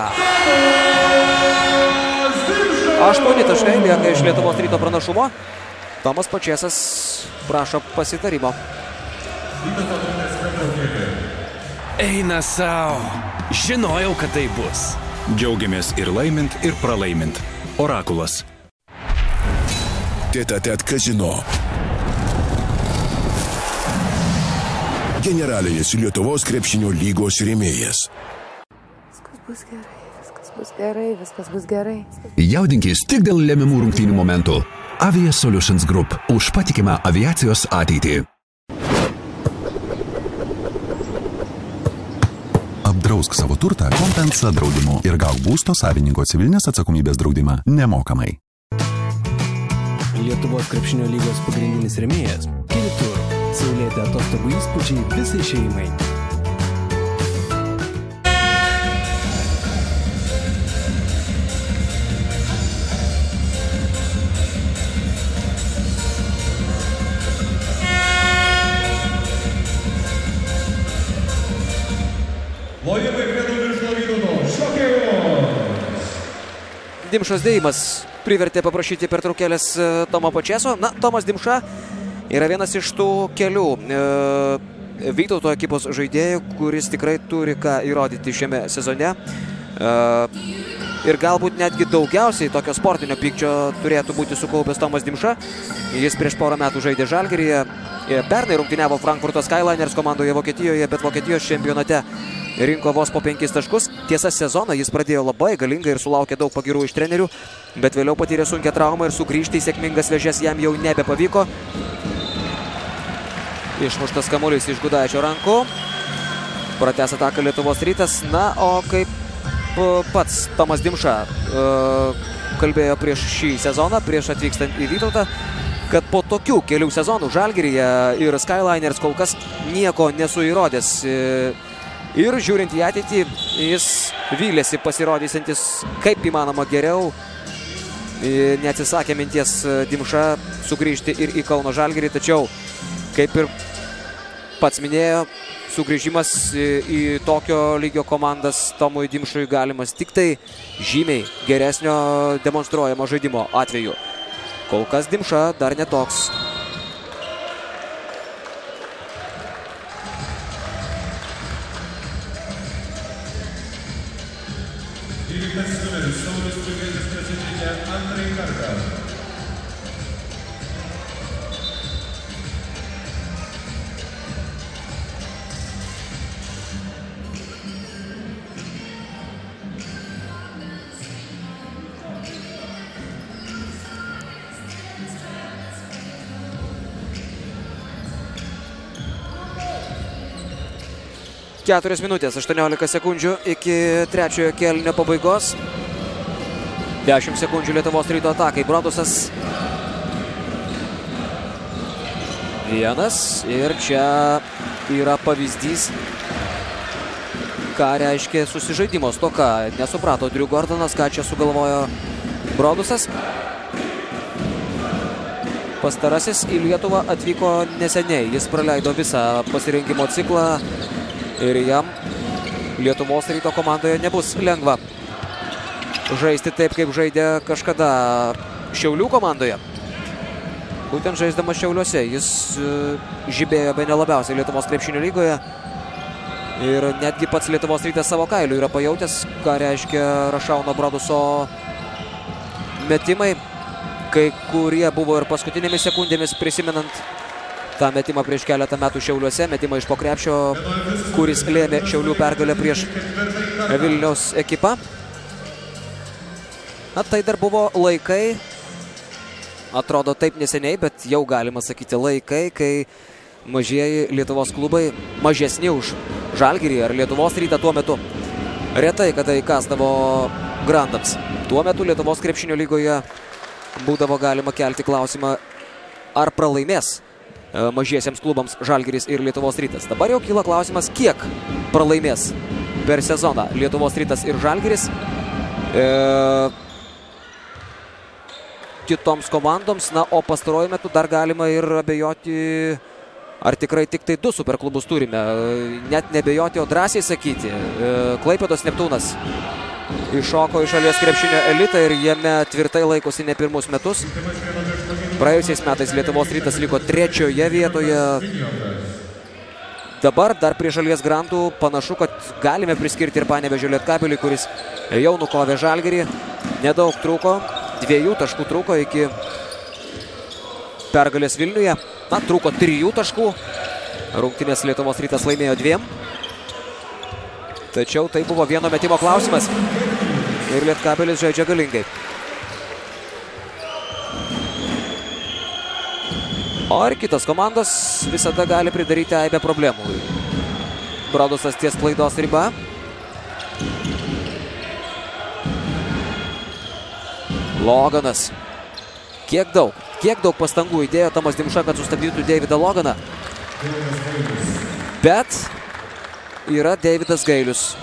8 taškai lieka iš Lietuvos Ryto pranašumo. Tomas Pačesas prašo pasitarimo. Eina sau. Žinojau, kad tai bus. Džiaugiamės ir laimint, ir pralaimint. Orakulas. Tête-à-tête Casino. Generalinis Lietuvos krepšinio lygos rėmėjas. Viskas bus gerai, viskas bus gerai, viskas bus gerai. Jaudinkis tik dėl lemiamų rungtynių momentų. Avia Solutions Group už patikimą aviacijos ateitį. Apdrausk savo turtą Kompensa draudimu ir gauk būsto savininko civilinės atsakomybės draudimą nemokamai. Lietuvos krepšinio lygos pagrindinis rėmėjas Kelitur. Saulėti atostogų įspūdžiai visai šeimai. Lojimai prie Viršlo Vytauto šokėjos. Dimšos dėjimas privertė paprašyti pertraukėlės Tomo Pačeso. Na, Tomas Dimša yra vienas iš tų kelių Vytauto ekipos žaidėjų, kuris tikrai turi ką įrodyti šiame sezone. Ir galbūt netgi daugiausiai tokio sportinio pykčio turėtų būti sukaupęs Tomas Dimša. Jis prieš porą metų žaidė Žalgiryje. Pernai rungtyniavo Frankfurto Skyliners komandoje Vokietijoje, bet Vokietijos čempionate rinko vos po 5 taškus. Tiesa, sezoną jis pradėjo labai galingai ir sulaukė daug pagirų iš trenerių, bet vėliau patyrė sunkią traumą ir sugrįžti į sėkmingas vėžes jam jau nebepavyko. Išmuštas kamuolys iš Gudaičio rankų. Pratęs ataką Lietuvos Rytas. Na, o kaip pats Tomas Dimša kalbėjo prieš šį sezoną, prieš atvykstant į Vytautą, kad po tokių kelių sezonų Žalgiryje ir Skyliners kol kas nieko nesuįrodęs. Ir žiūrint į ateitį, jis vylėsi pasirodysantis kaip įmanoma geriau neatsisakė minties Dimša sugrįžti ir į Kauno Žalgirį, tačiau, kaip ir pats minėjo, sugrįžimas į tokio lygio komandas Tomui Dimšui galimas tik tai žymiai geresnio demonstruojamo žaidimo atveju. Kol kas Dimša dar netoks. Keturios minutės, 18 sekundžių iki trečiojo kėlinio pabaigos. 10 sekundžių Lietuvos Ryto atakai. Brodusas. Vienas. Ir čia yra pavyzdys, ką reiškia susižaidimo stoka. Nesuprato Drew Gordonas, ką čia sugalvojo Brodusas. Pastarasis į Lietuvą atvyko neseniai. Jis praleido visą pasirinkimo ciklą. Ir jam Lietuvos Ryto komandoje nebus lengva žaisti taip, kaip žaidė kažkada Šiaulių komandoje. Būtent žaisdamas Šiauliuose jis žibėjo bene labiausiai Lietuvos krepšinio lygoje. Ir netgi pats Lietuvos Rytas savo kailiu yra pajautęs, ką reiškia Rašauno Broduso metimai. Kai kurie buvo ir paskutinėmis sekundėmis, prisimenant tą metimą prieš keletą metų Šiauliuose, metimą iš po krepšio, kuris lėmė Šiaulių pergalę prieš Vilniaus ekipą. Na, tai dar buvo laikai, atrodo taip neseniai, bet jau galima sakyti laikai, kai mažieji Lietuvos klubai, mažesni už Žalgirį ar Lietuvos Rytą tuo metu, retai kada įkasdavo grandams. Tuo metu Lietuvos krepšinio lygoje būdavo galima kelti klausimą, ar pralaimės mažiesiems klubams Žalgiris ir Lietuvos Rytas. Dabar jau kyla klausimas, kiek pralaimės per sezoną Lietuvos Rytas ir Žalgiris kitoms komandoms. Na, o pastaruoju metu dar galima ir abejoti, ar tikrai tik tai 2 superklubus turime. Net nebejoti, o drąsiai sakyti. Klaipėdos Neptūnas iššoko į šalies krepšinio elitą ir jame tvirtai laikosi ne pirmus metus. Praėjusiais metais Lietuvos Rytas liko 3-oje vietoje. Dabar dar prie šalies grandų panašu, kad galime priskirti ir Panevėžio Lietkabelį, kuris jau nukovė Žalgirį. Nedaug trūko, 2 taškų trūko iki pergalės Vilniuje. Na, trūko 3 taškų. Rungtynės Lietuvos Rytas laimėjo 2. Tačiau tai buvo vieno metimo klausimas. Ir Lietkabelis žaidžia galingai. O ir kitos komandos visada gali pridaryti aibę problemų. Brodusas ties klaidos riba. Loganas. Kiek daug pastangų įdėjo Tomas Dimša, kad sustabdytų Deividą Loganą. Bet yra Deividas Gailius.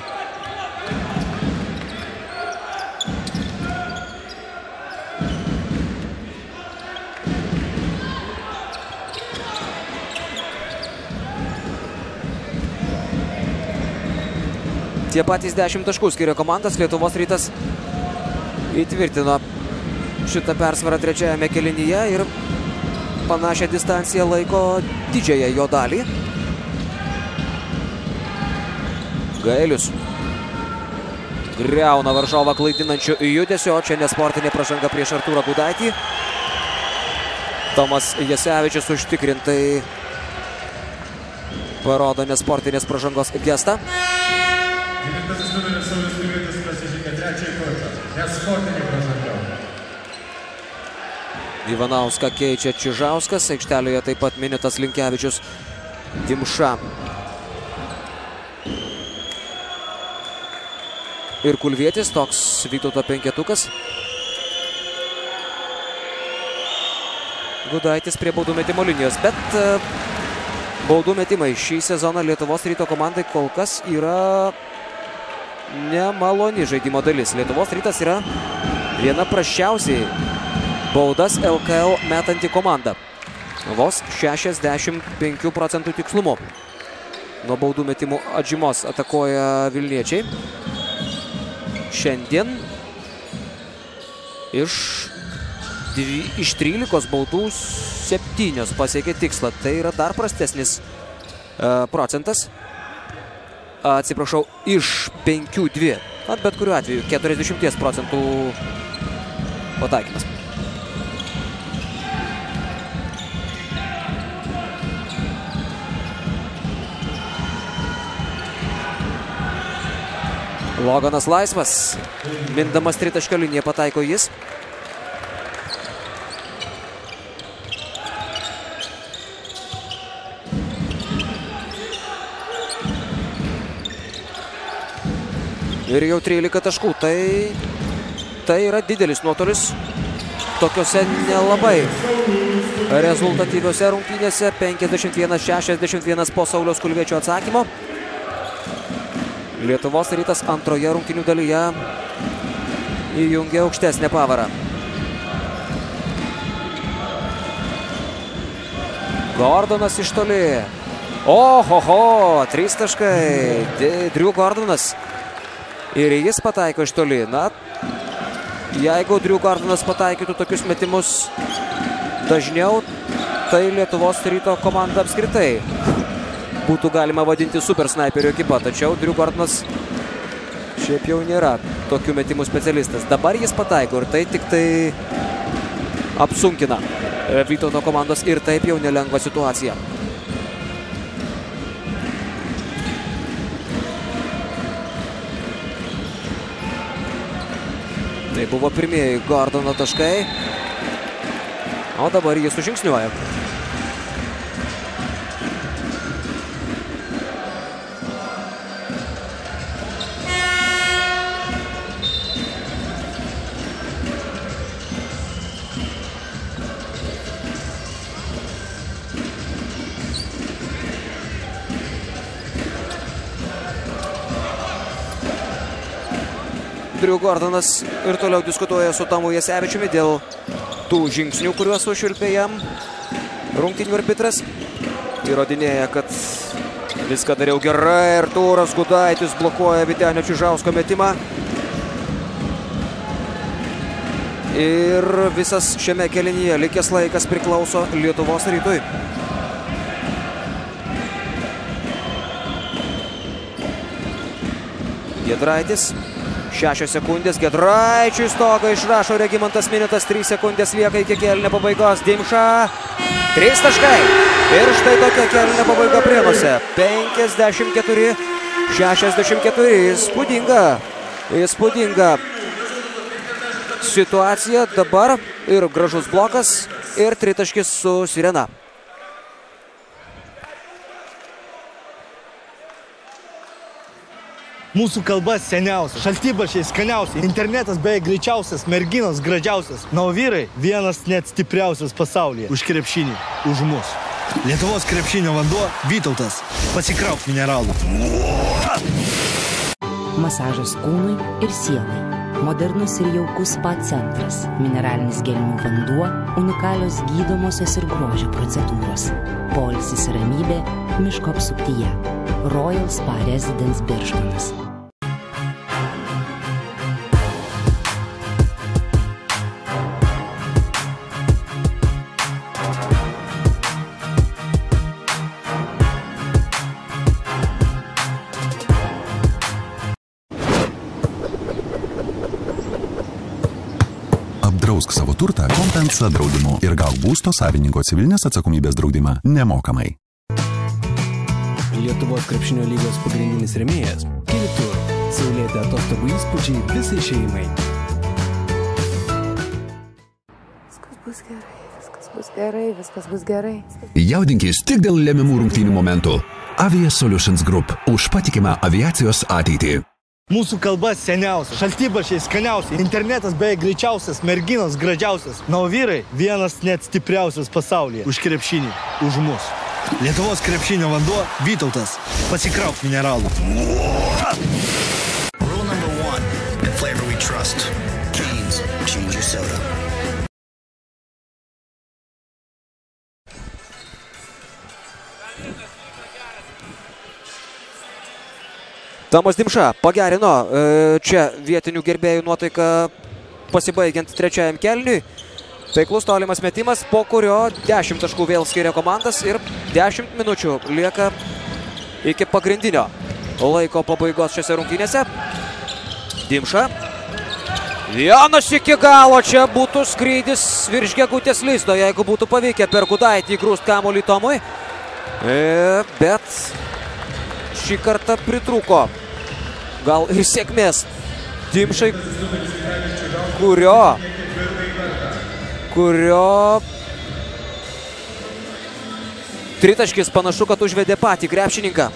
Tie patys 10 taškų skiria komandas. Lietuvos Rytas įtvirtino šitą persvarą trečiajame kėlinyje ir panašią distanciją laiko didžiąją jo dalį. Gailius griauna varžovą klaidinančių judesio, o čia nesportinė pražanga prieš Artūrą Gudaitį. Tomas Jasevičius užtikrintai parodo nesportinės pražangos gestą. Ivanauską keičia Čižauskas, aikštelėje taip pat minėtas Linkevičius, Dimša ir Kulvietis, toks Vytauto penketukas. Gudaitis prie baudų metimo linijos, bet baudų metimai šį sezoną Lietuvos Ryto komandai kol kas yra nemaloni žaidimo dalis. Lietuvos Rytas yra Viena prasčiausiai baudas LKL metanti komanda. Vos 65% tikslumu. Nuo baudų metimų atžymos atakuoja vilniečiai. Šiandien iš 13 baudų 7 pasiekė tikslą. Tai yra dar prastesnis procentas. Atsiprašau, iš 5-2. Bet kuriuo atveju 40% pataikymas. Loganas laisvas. Mindamas tritaškio liniją pataiko jis. Ir jau 13 taškų. Tai yra didelis nuotolis. Tokiuose nelabai rezultatyviuose rungtynėse. 51-61 po Sauliaus Kulviečio atsakymo. Lietuvos Rytas antroje rungtynių dalyje įjungė aukštesnę pavarą. Gordonas iš toli. Ohoho, 3 taškai. Drew Gordonas. Ir jis pataiko iš toli. Na, jeigu Drew Gordonas pataikytų tokius metimus dažniau, tai Lietuvos Ryto komanda apskritai būtų galima vadinti super snaiperio ekipą. Tačiau Drew Gordonas šiaip jau nėra tokių metimų specialistas. Dabar jis pataiko ir tai tik tai apsunkina Vytauto komandos ir taip jau nelengva situacija. Tai buvo pirmieji Gordono taškai, o dabar jis sužingsniuoja. Drew Gordonas ir toliau diskutuoja su Tomu Jasevičiumi dėl tų žingsnių, kuriuos sušvilpė jam rungtynių arbitras. Įrodinėja, kad viską dariau gerai. Artūras Gudaitis blokuoja Vytenio Čižausko metimą. Ir visas šiame kėlinyje likęs laikas priklauso Lietuvos Rytui. Giedraitis. 6 sekundės, Giedraičiui stogą išrašo Regimantas Minitas, 3 sekundės lieka iki kėlinio pabaigos. Dimša, 3 taškai. Ir štai tokia kėlinio pabaiga Prienuose. 54-64. Įspūdinga situacija dabar. Ir gražus blokas, ir tritaškis su Sirena. Mūsų kalba seniausia, šaltibaršiai skaniausiai, internetas beje greičiausias, merginos gražiausias. Na, o vyrai vienas net stipriausias pasaulyje. Už krepšinį, už mus. Lietuvos krepšinio vanduo Vytautas. Pasikrauk mineralų. Masažas kūnui ir sielai. Modernus ir jaukus spa centras. Mineralinis gelmių vanduo, unikalios gydomosios ir grožio procedūros. Poilsis ir ramybė miško apsuptyje. Royal Spa Residence Birštonas. Apdrausk savo turtą Kompensa draudimu ir gauk būsto savininko civilinės atsakomybės draudimą nemokamai. Lietuvos krepšinio lygos pagrindinis rėmėjas – Kelitur. Saulėti atostogų įspūdžiai visai šeimai. Viskas bus gerai, viskas bus gerai, viskas bus gerai. Jaudinkis tik dėl lemiamų rungtynių momentų. Avia Solutions Group už patikimą aviacijos ateitį. Mūsų kalba seniausia, šaltibaršiai skaniausiai, internetas beje greičiausias, merginos gražiausias. Na, o vyrai vienas net stipriausias pasaulyje. Už krepšinį, už mus. Lietuvos krepšinio vanduo Vytautas. Pasikrauk mineralų. Rule number 1. In flavor we trust. Cane's. soda. Tomas Dimša pagerino čia vietinių gerbėjų nuotaiką pasibaigiant trečiajam kėliniui. Taiklus tolimas metimas, po kurio 10 taškų vėl skiria komandas ir 10 minučių lieka iki pagrindinio laiko pabaigos šiose rungtynėse. Dimša. Vienas iki galo, čia būtų skrydis virš gegutės lizdo, jeigu būtų pavykę per Gudaitį įgrūst kamuolį Tomui. Bet šį kartą pritrūko gal ir sėkmės Dimšai, kurio tritaškis panašu, kad užvedė patį krepšininką.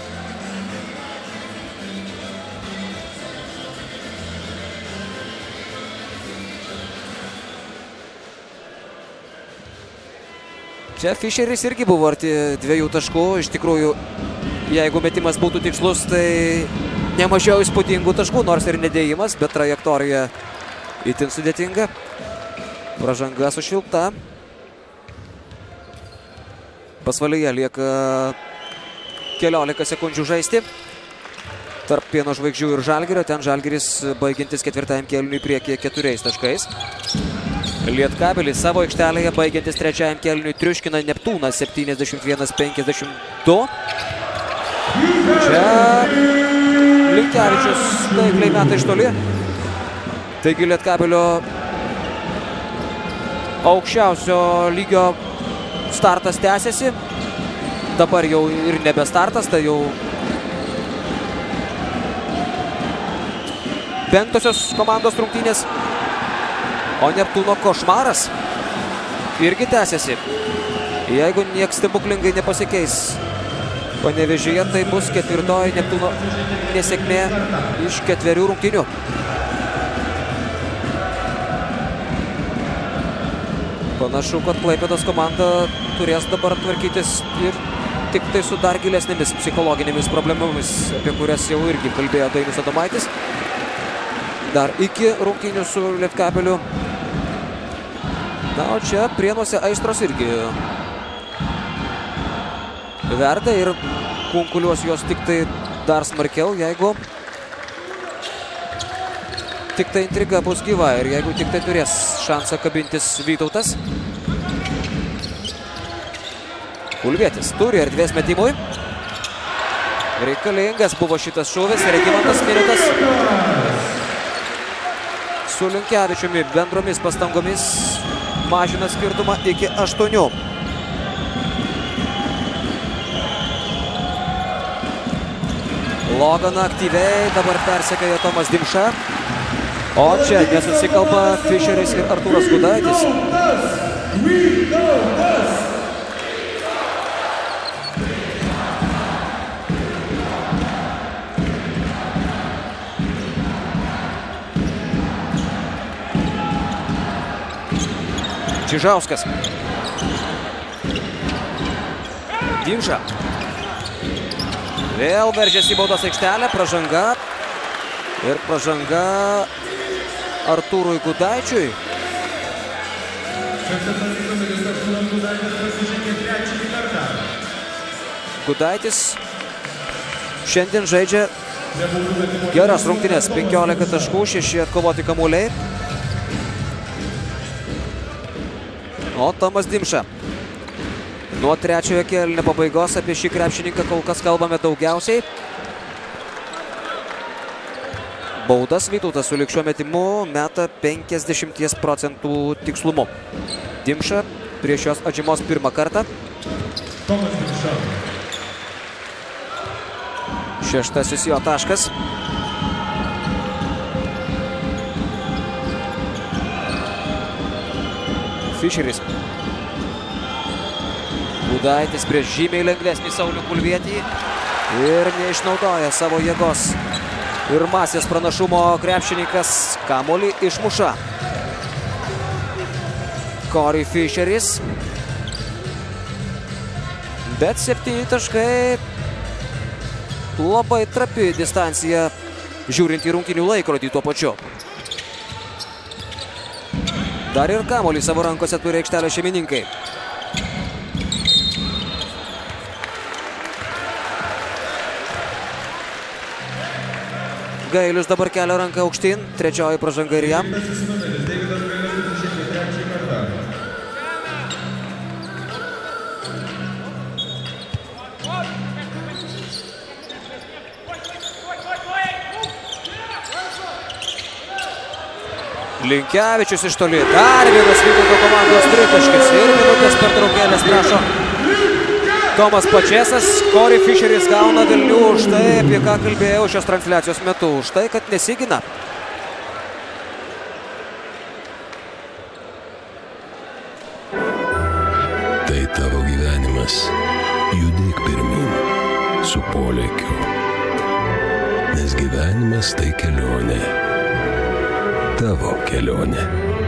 Čia Fischeris irgi buvo arti 2 taškų. Iš tikrųjų, jeigu metimas būtų tikslus, tai nemažiau įspūdingų taškų, nors ir nedėjimas, bet trajektorija itin sudėtinga. Pražanga sušvilpta. Pasvalyje lieka 15 sekundžių žaisti. Tarp Pieno žvaigždžių ir Žalgirio. Ten Žalgiris baigiantis ketvirtajam kėliniui priekyje 4 taškais. Lietkabelis savo aikštelėje baigiantis trečiajam kėliniui triuškina Neptūną 71-52. Čia Linkevičius taikliai meta iš toli. Taigi Lietkabelio aukščiausio lygio startas tęsiasi. Dabar jau ir nebe startas, tai jau 5-osios komandos rungtynės. O Neptūno košmaras irgi tęsiasi. Jeigu nieks stebuklingai nepasikeis Panevėžyje, tai bus 4-oji Neptūno nesėkmė iš 4 rungtynių. Panašu, kad Klaipėdos komanda turės dabar tvarkytis ir tik tai su dar gilesnėmis psichologinėmis problemomis, apie kurias jau irgi kalbėjo Dainius Adomaitis. Dar iki rungtynių su Lietkabeliu. Na, o čia Prienuose aistros irgi verda ir kunkuliuos jos tik tai dar smarkiau, jeigu tik tai intriga bus gyva ir jeigu tik tai turės šansą kabintis Vytautas. Kulvietis turi erdvės metimui. Reikalingas buvo šitas šūvis. Regimantas Kiritas su Linkevičiumi bendromis pastangomis mažina skirtumą iki 8. Loganą aktyviai dabar persekioja Tomas Dimša. O čia nesusikalba Fischeris ir Artūras Gudaitis. Čižauskas. Dimša. Vėl veržiasi į baudos aikštelę. Pražanga. Ir pražanga Artūrui Gudaičiui. Gudaitis šiandien žaidžia geras rungtynes. 15 taškų, 6 atkovoti kamuoliai. O Tomas Dimša. Nuo trečiojo kėlinio pabaigos apie šį krepšininką kol kas kalbame daugiausiai. Baudas Vytautas su likščiu metimu meta 50% tikslumu. Dimša prie šios atžymos pirmą kartą. Šeštasis jo taškas. Fischeris. Gudaitis prieš žymiai lengvesnį Saulių Kulvietį ir neišnaudoja savo jėgos ir masės pranašumo krepšininkas kamuolį išmuša. Corey Fischeris. Bet 7 taškai. Labai trapi distancija žiūrint į rungtynių laikrodį tuo pačiu. Dar ir kamuolį savo rankose turi aikštelės šeimininkai. Gailius dabar kelia ranką aukštyn, trečioji pražanga ir jam. Linkevičius iš toli. Dar vienas Vytauto komandos tritaškis ir minutės pertraukėlės prašo Tomas Pačėsas. Corey Fisheris gauna velnių už tai, apie ką kalbėjau šios transliacijos metu. Už tai, kad nesigina. Tai tavo gyvenimas. Judėk pirmin su polėkiu. Nes gyvenimas tai kelionė. Tavo kelionė.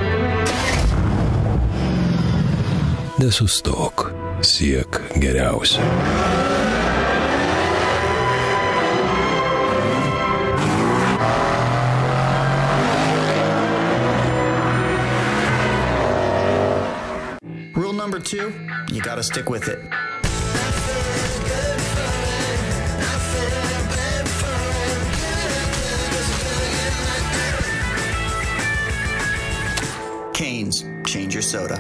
Nesustok, siek geriausio. Rule number 2, you gotta stick with it. Canes, change your soda.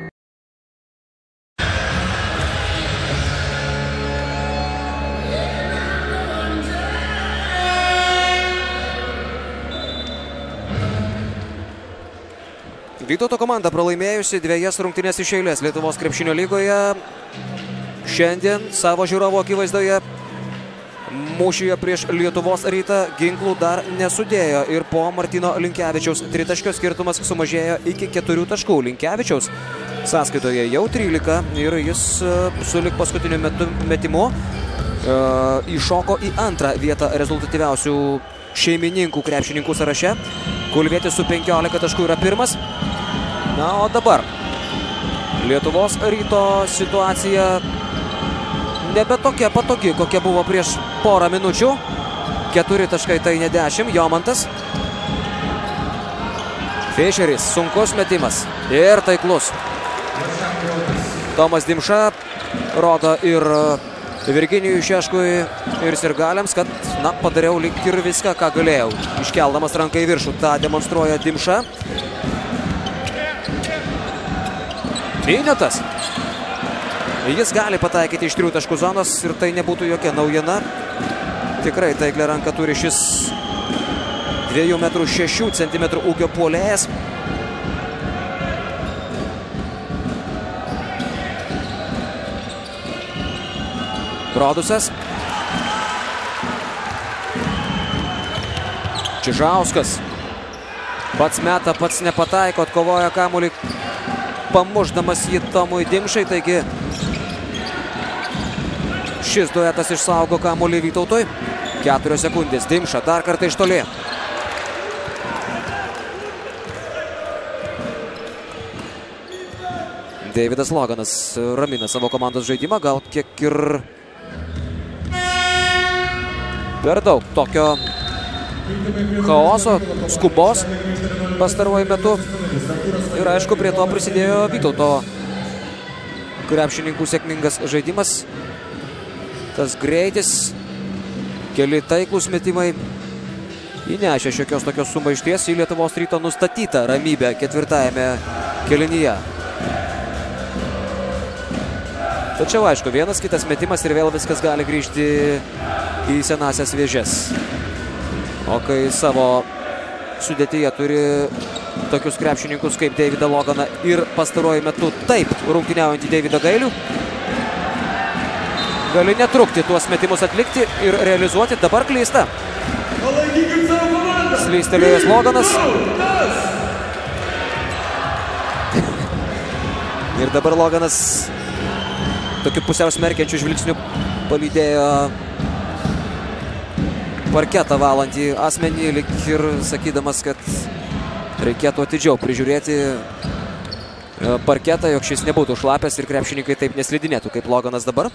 Vytauto komanda pralaimėjusi 2 rungtynes iš eilės Lietuvos krepšinio lygoje. Šiandien savo žiūrovų akivaizdoje mūšyje prieš Lietuvos Rytą ginklų dar nesudėjo ir po Martyno Linkevičiaus tritaškio skirtumas sumažėjo iki 4 taškų. Linkevičiaus sąskaitoje jau 13 ir jis sulig paskutiniu metimu įšoko į antrą vietą rezultatyviausių šeimininkų krepšininkų sąraše. Kulvietis su 15 taškų yra pirmas. Na, o dabar Lietuvos Ryto situacija nebe tokia patogi, kokia buvo prieš porą minučių. 4 taškai tai ne 10. Jomantas. Fischeris, sunkus metimas ir taiklus. Tomas Dimša rodo ir Virginijui Šeškui ir sirgaliams, kad, na, padariau lyg ir viską, ką galėjau. Iškeldamas ranką į viršų, tą demonstruoja Dimša. Minėtas. Jis gali pataikyti iš 3 taškų zonos ir tai nebūtų jokia naujiena. Tikrai taiklę ranką turi šis 2,6 cm ūgio puolėjas. Rodusas. Čižauskas. Pats meta, pats nepataiko, atkovoja kamuolį, pamušdamas jį Tomui Dimšai. Taigi šis duetas išsaugo kamuolį Vytautui. 4 sekundės. Dimša dar kartą iš toli. Davidas Loganas ramina savo komandos žaidimą. Gal kiek ir per daug tokio chaoso, skubos pastaruoju metu. Ir aišku, prie to prisidėjo Vytauto krepšininkų sėkmingas žaidimas. Tas greitis, keli taiklūs metimai įnešė šiokios tokios sumaišties į Lietuvos Ryto nustatytą ramybę 4-ajame kėlinyje. Tačiau, aišku, vienas kitas metimas ir vėl viskas gali grįžti į senasias vėžes. O kai savo sudėtyje turi tokius krepšininkus kaip Davidą Loganą ir pastaruoju metu taip rungtyniaujantį Davidą Gailių, gali netrukti tuos metimus atlikti ir realizuoti. Dabar klysta. Slystelėjęs Loganas. Ir dabar Loganas tokiu pusiau smerkiančiu žvilgsniu palydėjo parketą valantį asmenį, lyg ir sakydamas, kad reikėtų atidžiau prižiūrėti parketą, jog šis nebūtų šlapęs ir krepšininkai taip neslidinėtų kaip Loganas dabar.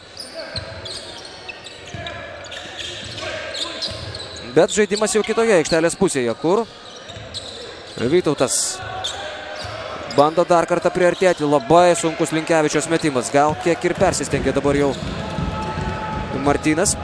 Bet žaidimas jau kitoje aikštelės pusėje, kur Vytautas Bando dar kartą priartėti. Labai sunkus Linkevičiaus metimas. Gal kiek ir persistengė dabar jau Martynas.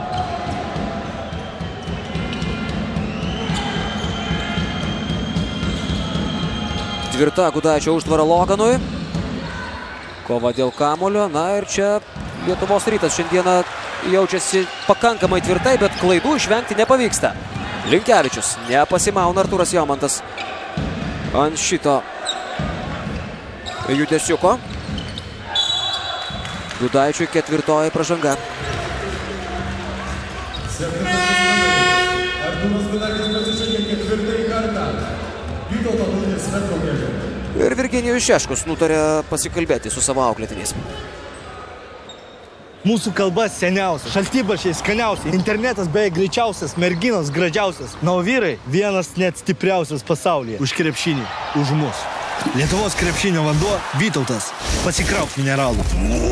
Tvirta Gudaičio užtvara Loganui. Kova dėl kamulio. Na ir čia Lietuvos Rytas šiandieną jaučiasi pakankamai tvirtai, bet klaidų išvengti nepavyksta. Linkevičius nepasimauna Artūras Jomantas ant šito judesiuko. Gudaičiui 4. pražanga. Artūras Gudaitis pasižengė 4. kartą. Vytauto taurės metraukelė. Ir Virginijus Šeškus nutarė pasikalbėti su savo auklėtiniais. Mūsų kalba seniausia, šaltibaršiai skaniausiai, internetas beje greičiausias, merginos gražiausias. Na, o vyrai vienas net stipriausias pasaulyje. Už krepšinį, už mus. Lietuvos krepšinio vanduo Vytautas. Pasikrauk mineralų.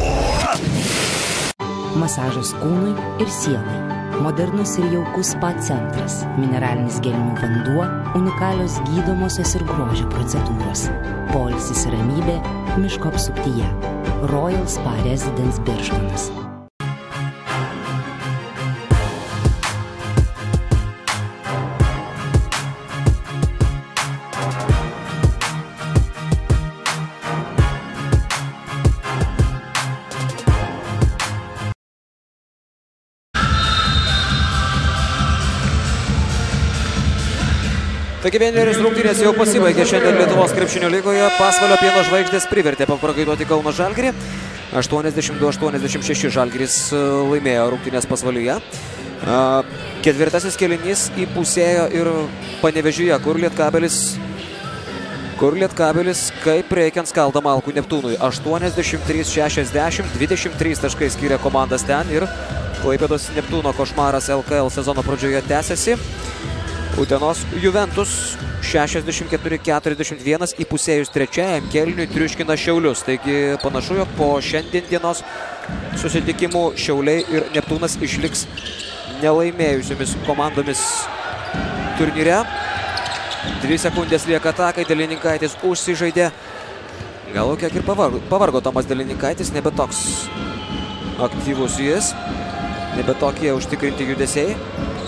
Masažas kūnui ir sielai. Modernus ir jaukus spa centras. Mineralinis gelmių vanduo, unikalios gydomosios ir grožio procedūros. Poilsis ir ramybė miško apsuptyje. Royal Spa Residence Birštonas. Taigi vienerius rungtynės jau pasibaigė šiandien Lietuvos krepšinio lygoje. Pasvalio Pieno žvaigždės privertė paprakaituoti Kauno Žalgirį. 82-86 Žalgiris laimėjo rungtynės Pasvalyje. Ketvirtasis kėlinys įpusėjo ir Panevėžyje, kur Lietkabelis kaip reikiant skaldo malkų Neptūnui. 83-60, 23 taškai skyrė komandas ten ir Klaipėdos Neptūno košmaras LKL sezono pradžioje tęsiasi. Utenos Juventus 64-41 įpusėjus trečiajam kėliniui triuškina Šiaulius. Taigi panašu, jog po šiandien dienos susitikimų Šiauliai ir Neptūnas išliks nelaimėjusiomis komandomis turnyre. 2 sekundės lieka atakai, Delininkaitis užsižaidė. Gal kiek ir pavargo Tomas Delininkaitis, nebe toks aktyvus jis, nebe tokie užtikrinti judesiai.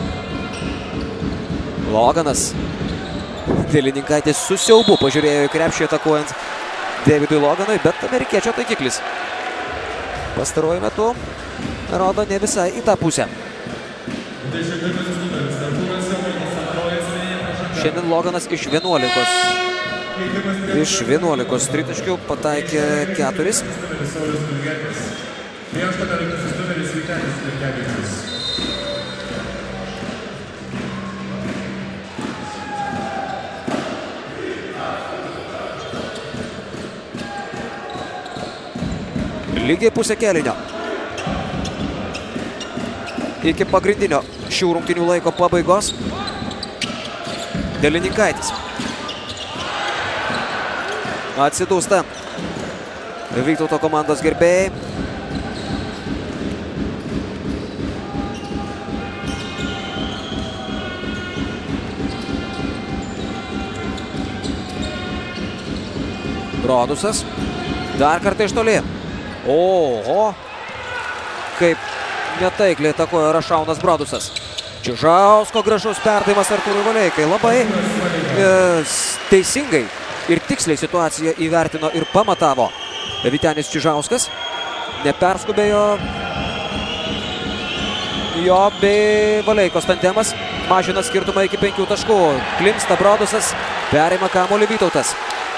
Loganas. Delininkaitis su siaubu pažiūrėjo į krepšį atakuojant Davidui Loganui, bet amerikiečio taikiklis pastaruoju metu rodo ne visai į tą pusę. Šiandien Loganas iš 11 tritaškių pataikė 4. Lygiai pusę kėlinio iki pagrindinio šių rungtynių laiko pabaigos. Delininkaitis atsidūsta Vytauto komandos gerbėjai. Rodusas dar kartą iš toli. Oho, kaip netaikliai atakuoja Rašaunas Brodusas. Čižausko gražus perdavimas Artūrui Valeikai. Labai teisingai ir tiksliai situaciją įvertino ir pamatavo Vytenis Čižauskas. Neperskubėjo jo bei Valeikos tandemas. Mažina skirtumą iki 5 taškų. Klimpsta Brodusas, perima kamuolį Vytautas.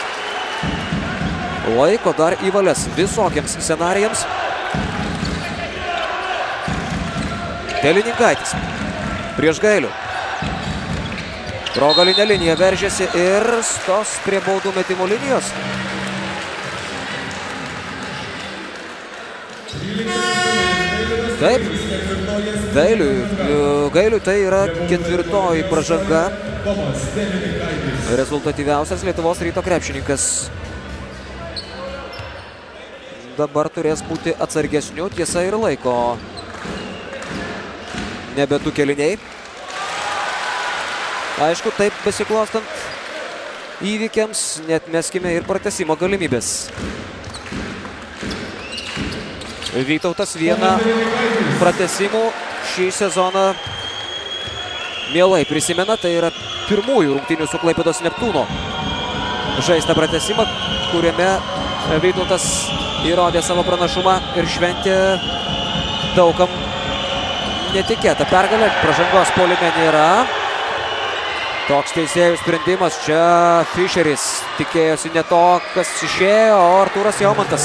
Laiko dar į valias visokiems scenarijams. Delininkaitis prieš Gailių. Pro galinę liniją veržėsi ir stos prie baudų metimo linijos. Taip, Gailiui tai yra 4. pražanga. Rezultatyviausias Lietuvos Ryto krepšininkas. Dabar turės būti atsargesniu, tiesa ir laiko nebe 2 kėliniai. Aišku, taip besiklostant įvykiams, neatmeskime ir pratęsimo galimybės. Vytautas vieną pratęsimų šį sezoną mielai prisimena, tai yra pirmųjų rungtynių su Klaipėdos Neptūno žaistą pratęsimą, kuriame Vytautas įrodė savo pranašumą ir šventė daugam netikėtą pergalę. Pražangos puolime nėra. Toks teisėjų sprendimas. Čia Fischeris tikėjosi ne to, kas išėjo, o Artūras Jomantas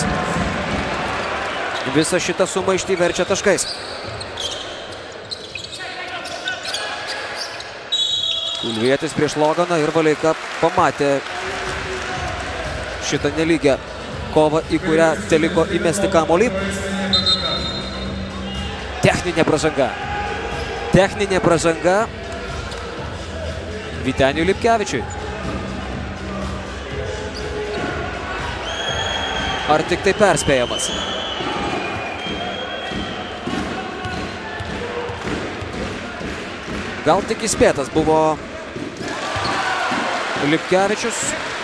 visą šitą sumaištį verčia taškais. Kulvietis prieš Loganą ir Valeika pamatė šitą nelygę kovą, į kurią teliko įmesti kamuolį. Techninė pražanga. Techninė pražanga Vyteniui Lipkevičiui. Ar tik tai perspėjamas? Gal tik įspėtas buvo Lipkevičius.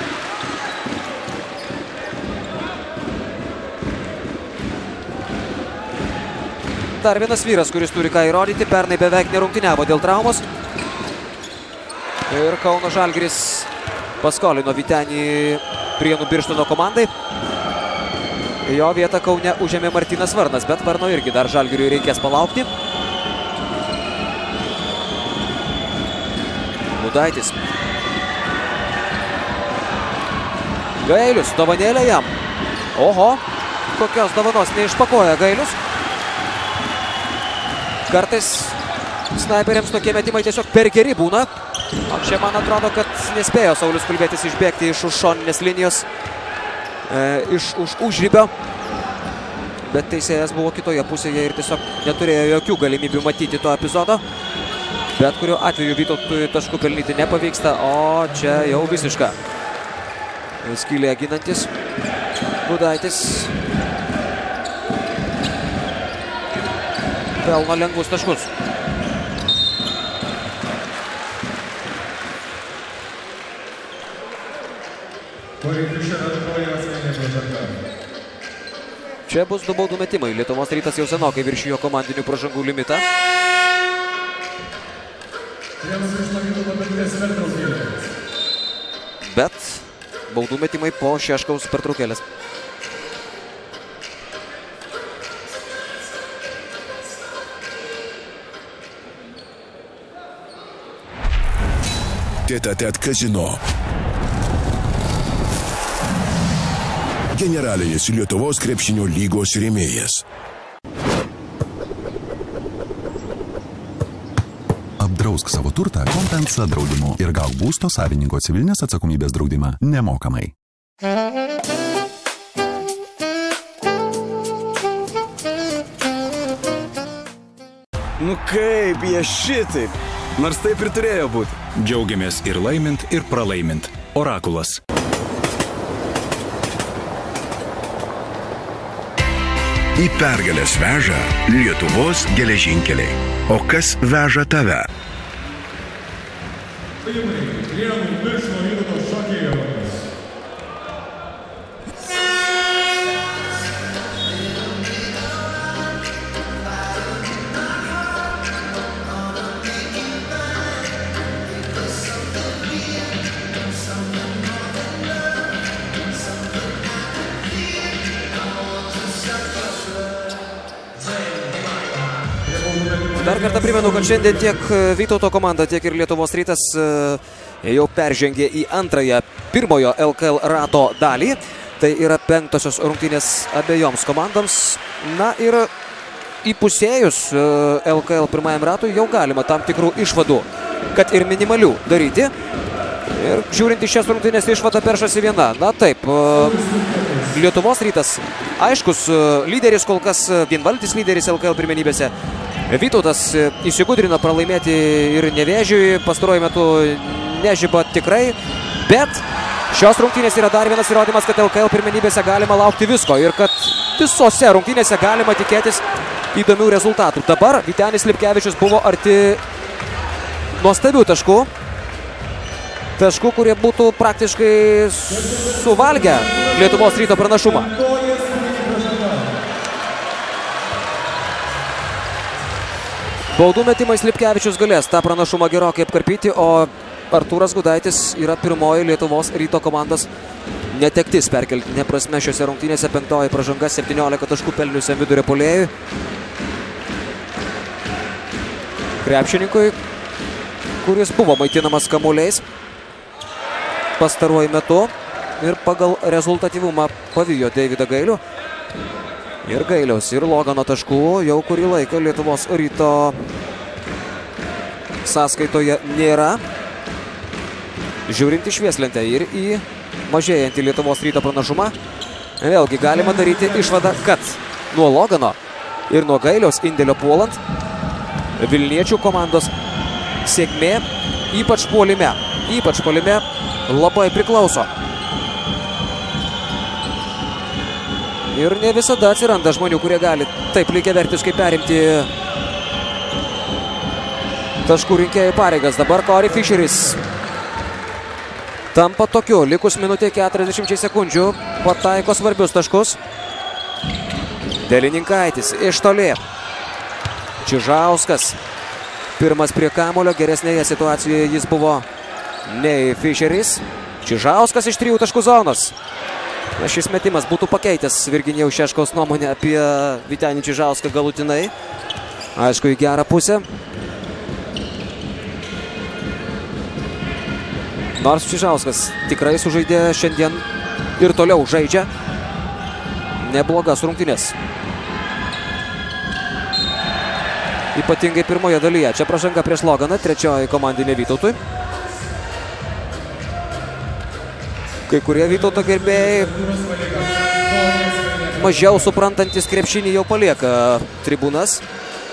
Dar vienas vyras, kuris turi ką įrodyti, pernai beveik nerungtyniavo dėl traumos. Ir Kauno Žalgiris paskolino Vytenį Prienų Birštono komandai. Jo vietą Kaune užėmė Martynas Varnas, bet Varno irgi dar Žalgiriui reikės palaukti. Gudaitis. Gailius, dovanėlė jam. Oho, kokios dovanos neišpakoja Gailius. Kartais snaiperiams tokie metimai tiesiog per geri būna. O čia man atrodo, kad nespėjo Saulius Kulvietis išbėgti iš už šoninės linijos, iš užribio. Bet teisėjas buvo kitoje pusėje ir tiesiog neturėjo jokių galimybių matyti to epizodo. Bet kuriuo atveju Vytautui taškų pelnyti nepavyksta, o čia jau visiška skylė ginantis Gudaitis. Pelno lengvus taškus. Čia bus 2 baudų metimai. Lietuvos Rytas jau senokai viršijo komandinių pražangų limitą. Bet baudų metimai po Šeškaus pertraukėlės. Tête-à-tête Casino. Generalinis Lietuvos krepšinio lygos rėmėjas. Apdrausk savo turtą Kompensa draudimu ir gauk būsto savininko civilinės atsakomybės draudimą nemokamai. Nu kaip jie šitaip? Nors taip ir turėjo būti. Džiaugiamės ir laimint, ir pralaimint. Orakulas. Į pergalės veža Lietuvos geležinkeliai. O kas veža tave? Dar kartą primenu, kad šiandien tiek Vytauto komanda, tiek ir Lietuvos Rytas jau peržengė į antrąją pirmojo LKL rato dalį. Tai yra 5-osios rungtynės abiejoms komandoms. Na ir įpusėjus LKL pirmajam ratui jau galima tam tikrų išvadų, kad ir minimalių daryti. Ir žiūrint į šias rungtynės išvada peršasi viena. Na taip, Lietuvos Rytas aiškus lyderis, kol kas vienvaldis lyderis LKL pirmenybėse. Vytautas įsigudrino pralaimėti ir Nevėžiui, pastaruoju metu nežiba tikrai, bet šios rungtynės yra dar vienas įrodymas, kad LKL pirmenybėse galima laukti visko ir kad visose rungtynėse galima tikėtis įdomių rezultatų. Dabar Vytenis Lipkevičius buvo arti nuostabių taškų. taškų, kurie būtų praktiškai suvalgę Lietuvos Ryto pranašumą. Baudų metimais Lipkevičius galės tą pranašumą gerokai apkarpyti, o Artūras Gudaitis yra pirmoji Lietuvos Ryto komandos netektis perkeltinė prasme šiose rungtynėse. 5. pražanga 17 taškų pelniusiam vidurio puolėjui. Krepšininkui, kuris buvo maitinamas kamuoliais pastaruoju metu ir pagal rezultatyvumą pavijo Deividą Gailių. Ir Gailiaus, ir Logano taškų jau kurį laiką Lietuvos Ryto sąskaitoje nėra. Žiūrint į švieslentę ir į mažėjantį Lietuvos Ryto pranašumą, vėlgi galima daryti išvadą, kad nuo Logano ir nuo Gailiaus indėlio puolant Vilniečių komandos sėkmė, ypač puolime, labai priklauso. Ir ne visada atsiranda žmonių, kurie gali taip lygiavertiškai perimti taškų rinkėjų pareigas. Dabar Corey Fisheris tampa tokiu, likus minutė 40 sekundžių, pataiko svarbius taškus. Delininkaitis iš toli. Čižauskas pirmas prie kamulio, geresnėje situacijoje jis buvo nei Fisheris. Čižauskas iš 3 taškų zonos. Šis metimas būtų pakeitęs Virginijaus Šeškaus nuomonę apie Vytenį Čižauską galutinai. Aišku, į gerą pusę. Nors Čižauskas tikrai sužaidė šiandien ir toliau žaidžia neblogas rungtynės. Ypatingai pirmoje dalyje. Čia pražanga prieš Loganą, 3. komandinė Vytautui. Kai kurie Vytauto gerbėjai mažiau suprantantis krepšinį jau palieka tribūnas.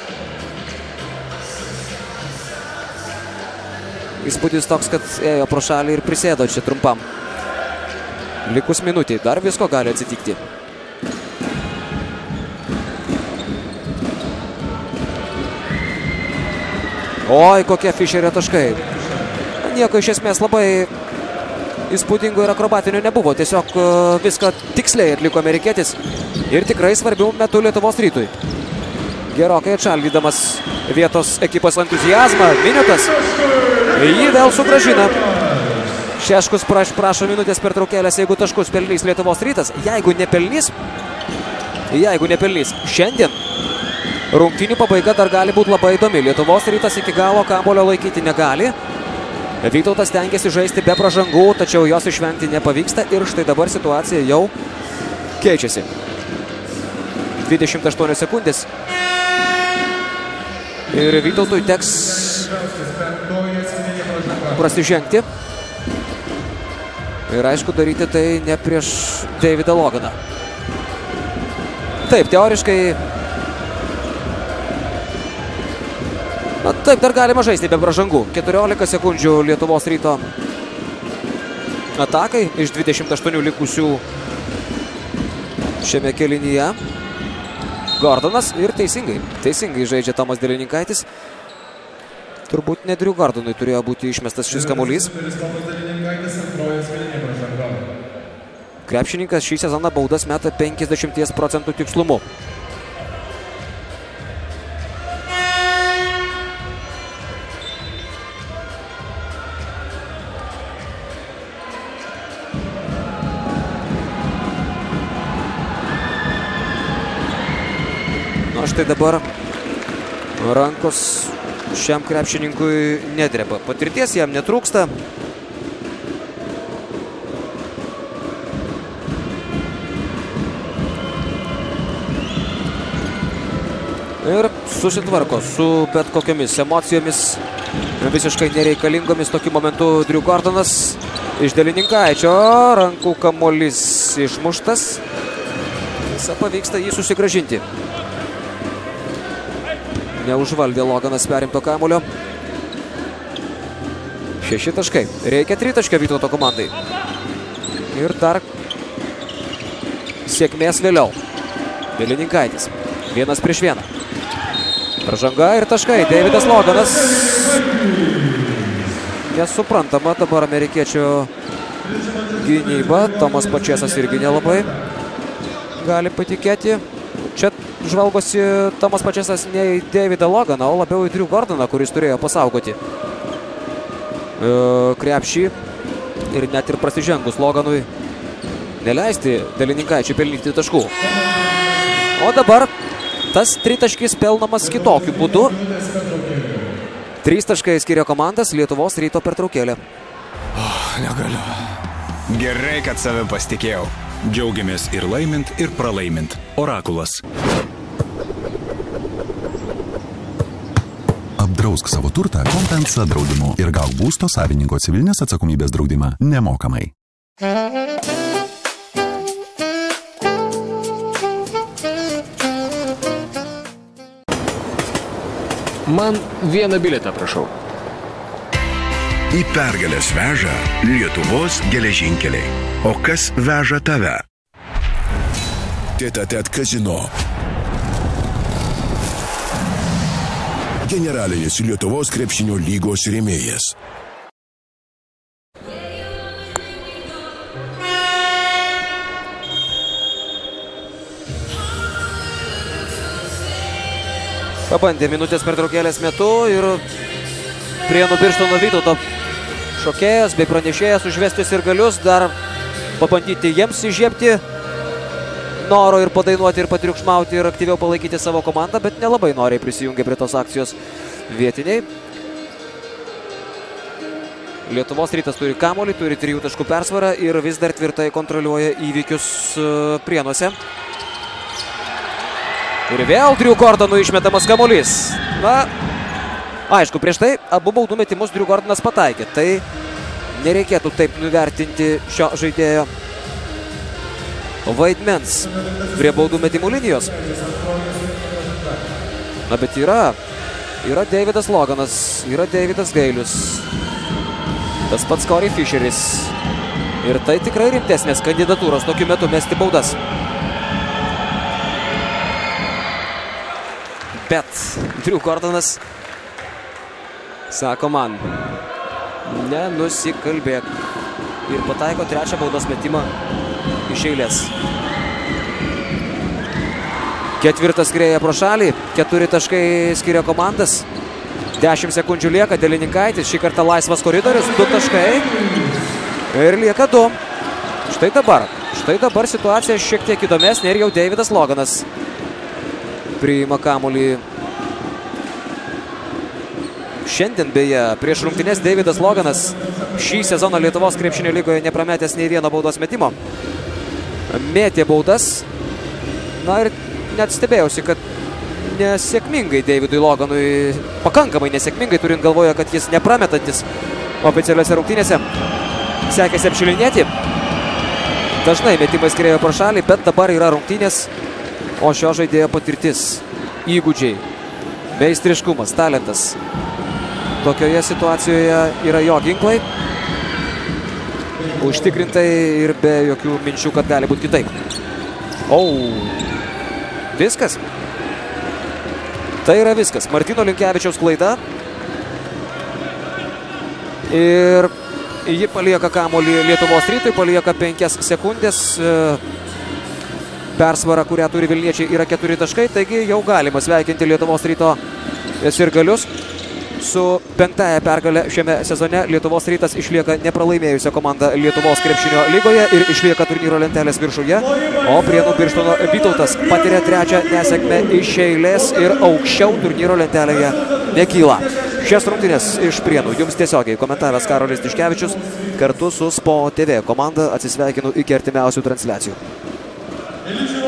Įspūdis toks, kad ėjo pro šalį ir prisėdo čia trumpam. Likus minutį, dar visko gali atsitikti. Oi, kokie Fischerio taškai. Nieko iš esmės labai įspūdingo ir akrobatinio nebuvo. Tiesiog viską tiksliai atliko amerikietis. Ir tikrai svarbių metų Lietuvos Rytui. Gerokai atšaldydamas vietos ekipos entuziazmą. Miniotas jį vėl sugrąžina. Šeškus prašo minutės pertraukėlės, jeigu taškus pelnys Lietuvos Rytas. Jeigu nepelnys šiandien, rungtynių pabaiga dar gali būti labai įdomi. Lietuvos Rytas iki galo kamulio laikyti negali. Vytautas stengiasi žaisti be pražangų, tačiau jos išvengti nepavyksta ir štai dabar situacija jau keičiasi. 28 sekundės. Ir Vytautui teks prasižengti. Ir aišku, daryti tai ne prieš Deividą Loganą. Taip, teoriškai taip, dar galima žaisti be pražangų. 14 sekundžių Lietuvos Ryto atakai iš 28 likusių šiame kėlinyje. Gordonas ir teisingai žaidžia Tomas Delininkaitis. Turbūt ne Drew Gordonui turėjo būti išmestas šis kamuolys. Krepšininkas šį sezoną baudas meta 50% tikslumu. Štai dabar rankos šiam krepšininkui nedreba. Patirties jam netrūksta. Ir susitvarko su bet kokiamis emocijomis, visiškai nereikalingomis tokiu momentu Drew Gordonas. Iš Delininkaičio rankų kamuolys išmuštas. Visą pavyksta jį susigrąžinti. Neužvaldė Loganas perimto kamuolio. 6 taškai. Reikia 3 taškio Vytauto komandai. Ir dar sėkmės vėliau. Delininkaitis. 1 prieš 1. Pražanga ir taškai. Deividas Loganas nesuprantama dabar amerikiečių gynyba. Tomas Pačesas irgi nelabai gali patikėti. Čia žvalgosi Tomas Pačesas ne į Davidą Loganą, o labiau į Drew Gordoną, kuris turėjo pasaugoti krepšį ir net ir prasižengus Loganui neleisti Delininkaičiui pelnyti taškų. O dabar tas tritaškis pelnamas kitokiu būdu. 3 taškai skiria komandas, Lietuvos Ryto pertraukėlė. Negaliu. Gerai, kad savim pasitikėjau. Džiaugiamės ir laimint, ir pralaimint. Orakulas. Apdrausk savo turtą Compensa draudimu ir gauk būsto savininko civilinės atsakomybės draudimą nemokamai. Man vieną bilietą, prašau. Į pergalės veža Lietuvos geležinkeliai. O kas veža tave? Tête-à-tête Casino. Generalinis Lietuvos krepšinio lygos rėmėjas. Pabandė minutės pertraukėlės metu ir Prienų Birštono Vytauto šokėjas bei pranešėjas užvesti sirgalius, dar pabandyti jiems įžiebti noro ir padainuoti ir patriukšmauti ir aktyviau palaikyti savo komandą, bet nelabai noriai prisijungė prie tos akcijos vietiniai. Lietuvos Rytas turi kamuolį, turi 3 taškų persvarą ir vis dar tvirtai kontroliuoja įvykius Prienuose. Ir vėl Drew Gordonų išmetamas kamuolys. Na, aišku, prieš tai abu baudų metimus Drew Gordonas pataikė. Tai nereikėtų taip nuvertinti šio žaidėjo vaidmens prie baudų metimų linijos. Na, bet yra Davidas Loganas, yra Davidas Gailius, tas pats Corey Fisheris. Ir tai tikrai rimtesnės kandidatūros tokiu metu mesti baudas. Bet Drew Gordonas sako man, nenusikalbėk. Ir pataiko 3 baudos metimą iš eilės. 4 skrieja pro šalį, 4 taškai skiria komandas. 10 sekundžių lieka, Delininkaitis, šį kartą laisvas koridorius, 2 taškai ir lieka 2. Štai dabar situacija šiek tiek įdomesnė ir jau Davidas Loganas priima kamuolį. Šiandien beje prieš rungtynes Davidas Loganas šį sezoną Lietuvos krepšinio lygoje neprametęs nei vieno baudos metimo. Mėtė baudas. Na ir net stebėjausi, kad nesėkmingai Davidui Loganui, pakankamai nesėkmingai, turint galvoje, kad jis neprametantis oficialiuose rungtynėse, sekėsi apšilinėti. Dažnai metimai skriejo pro šalį, bet dabar yra rungtynės, o šio žaidėjo patirtis, įgūdžiai, meistriškumas, talentas. Tokioje situacijoje yra jo ginklai. Užtikrintai ir be jokių minčių, kad gali būti kitaip. Viskas. Tai yra viskas. Martyno Linkevičiaus klaida. Ir ji palieka kamuolį Lietuvos Rytui, palieka 5 sekundės. Persvara, kurią turi vilniečiai, yra 4 taškai, taigi jau galima sveikinti Lietuvos Ryto sirgalius. Su 5-ąją pergalę šiame sezone Lietuvos Rytas išlieka nepralaimėjusią komandą Lietuvos krepšinio lygoje ir išlieka turnyro lentelės viršuje, o Prienų Birštono Vytautas patiria 3 nesėkmę iš eilės ir aukščiau turnyro lentelėje nekyla. Šias rungtynes iš Prienų jums tiesiogiai komentavęs Karolis Tiškevičius kartu su SPO TV komanda. Atsisveikinu iki artimiausių transliacijų.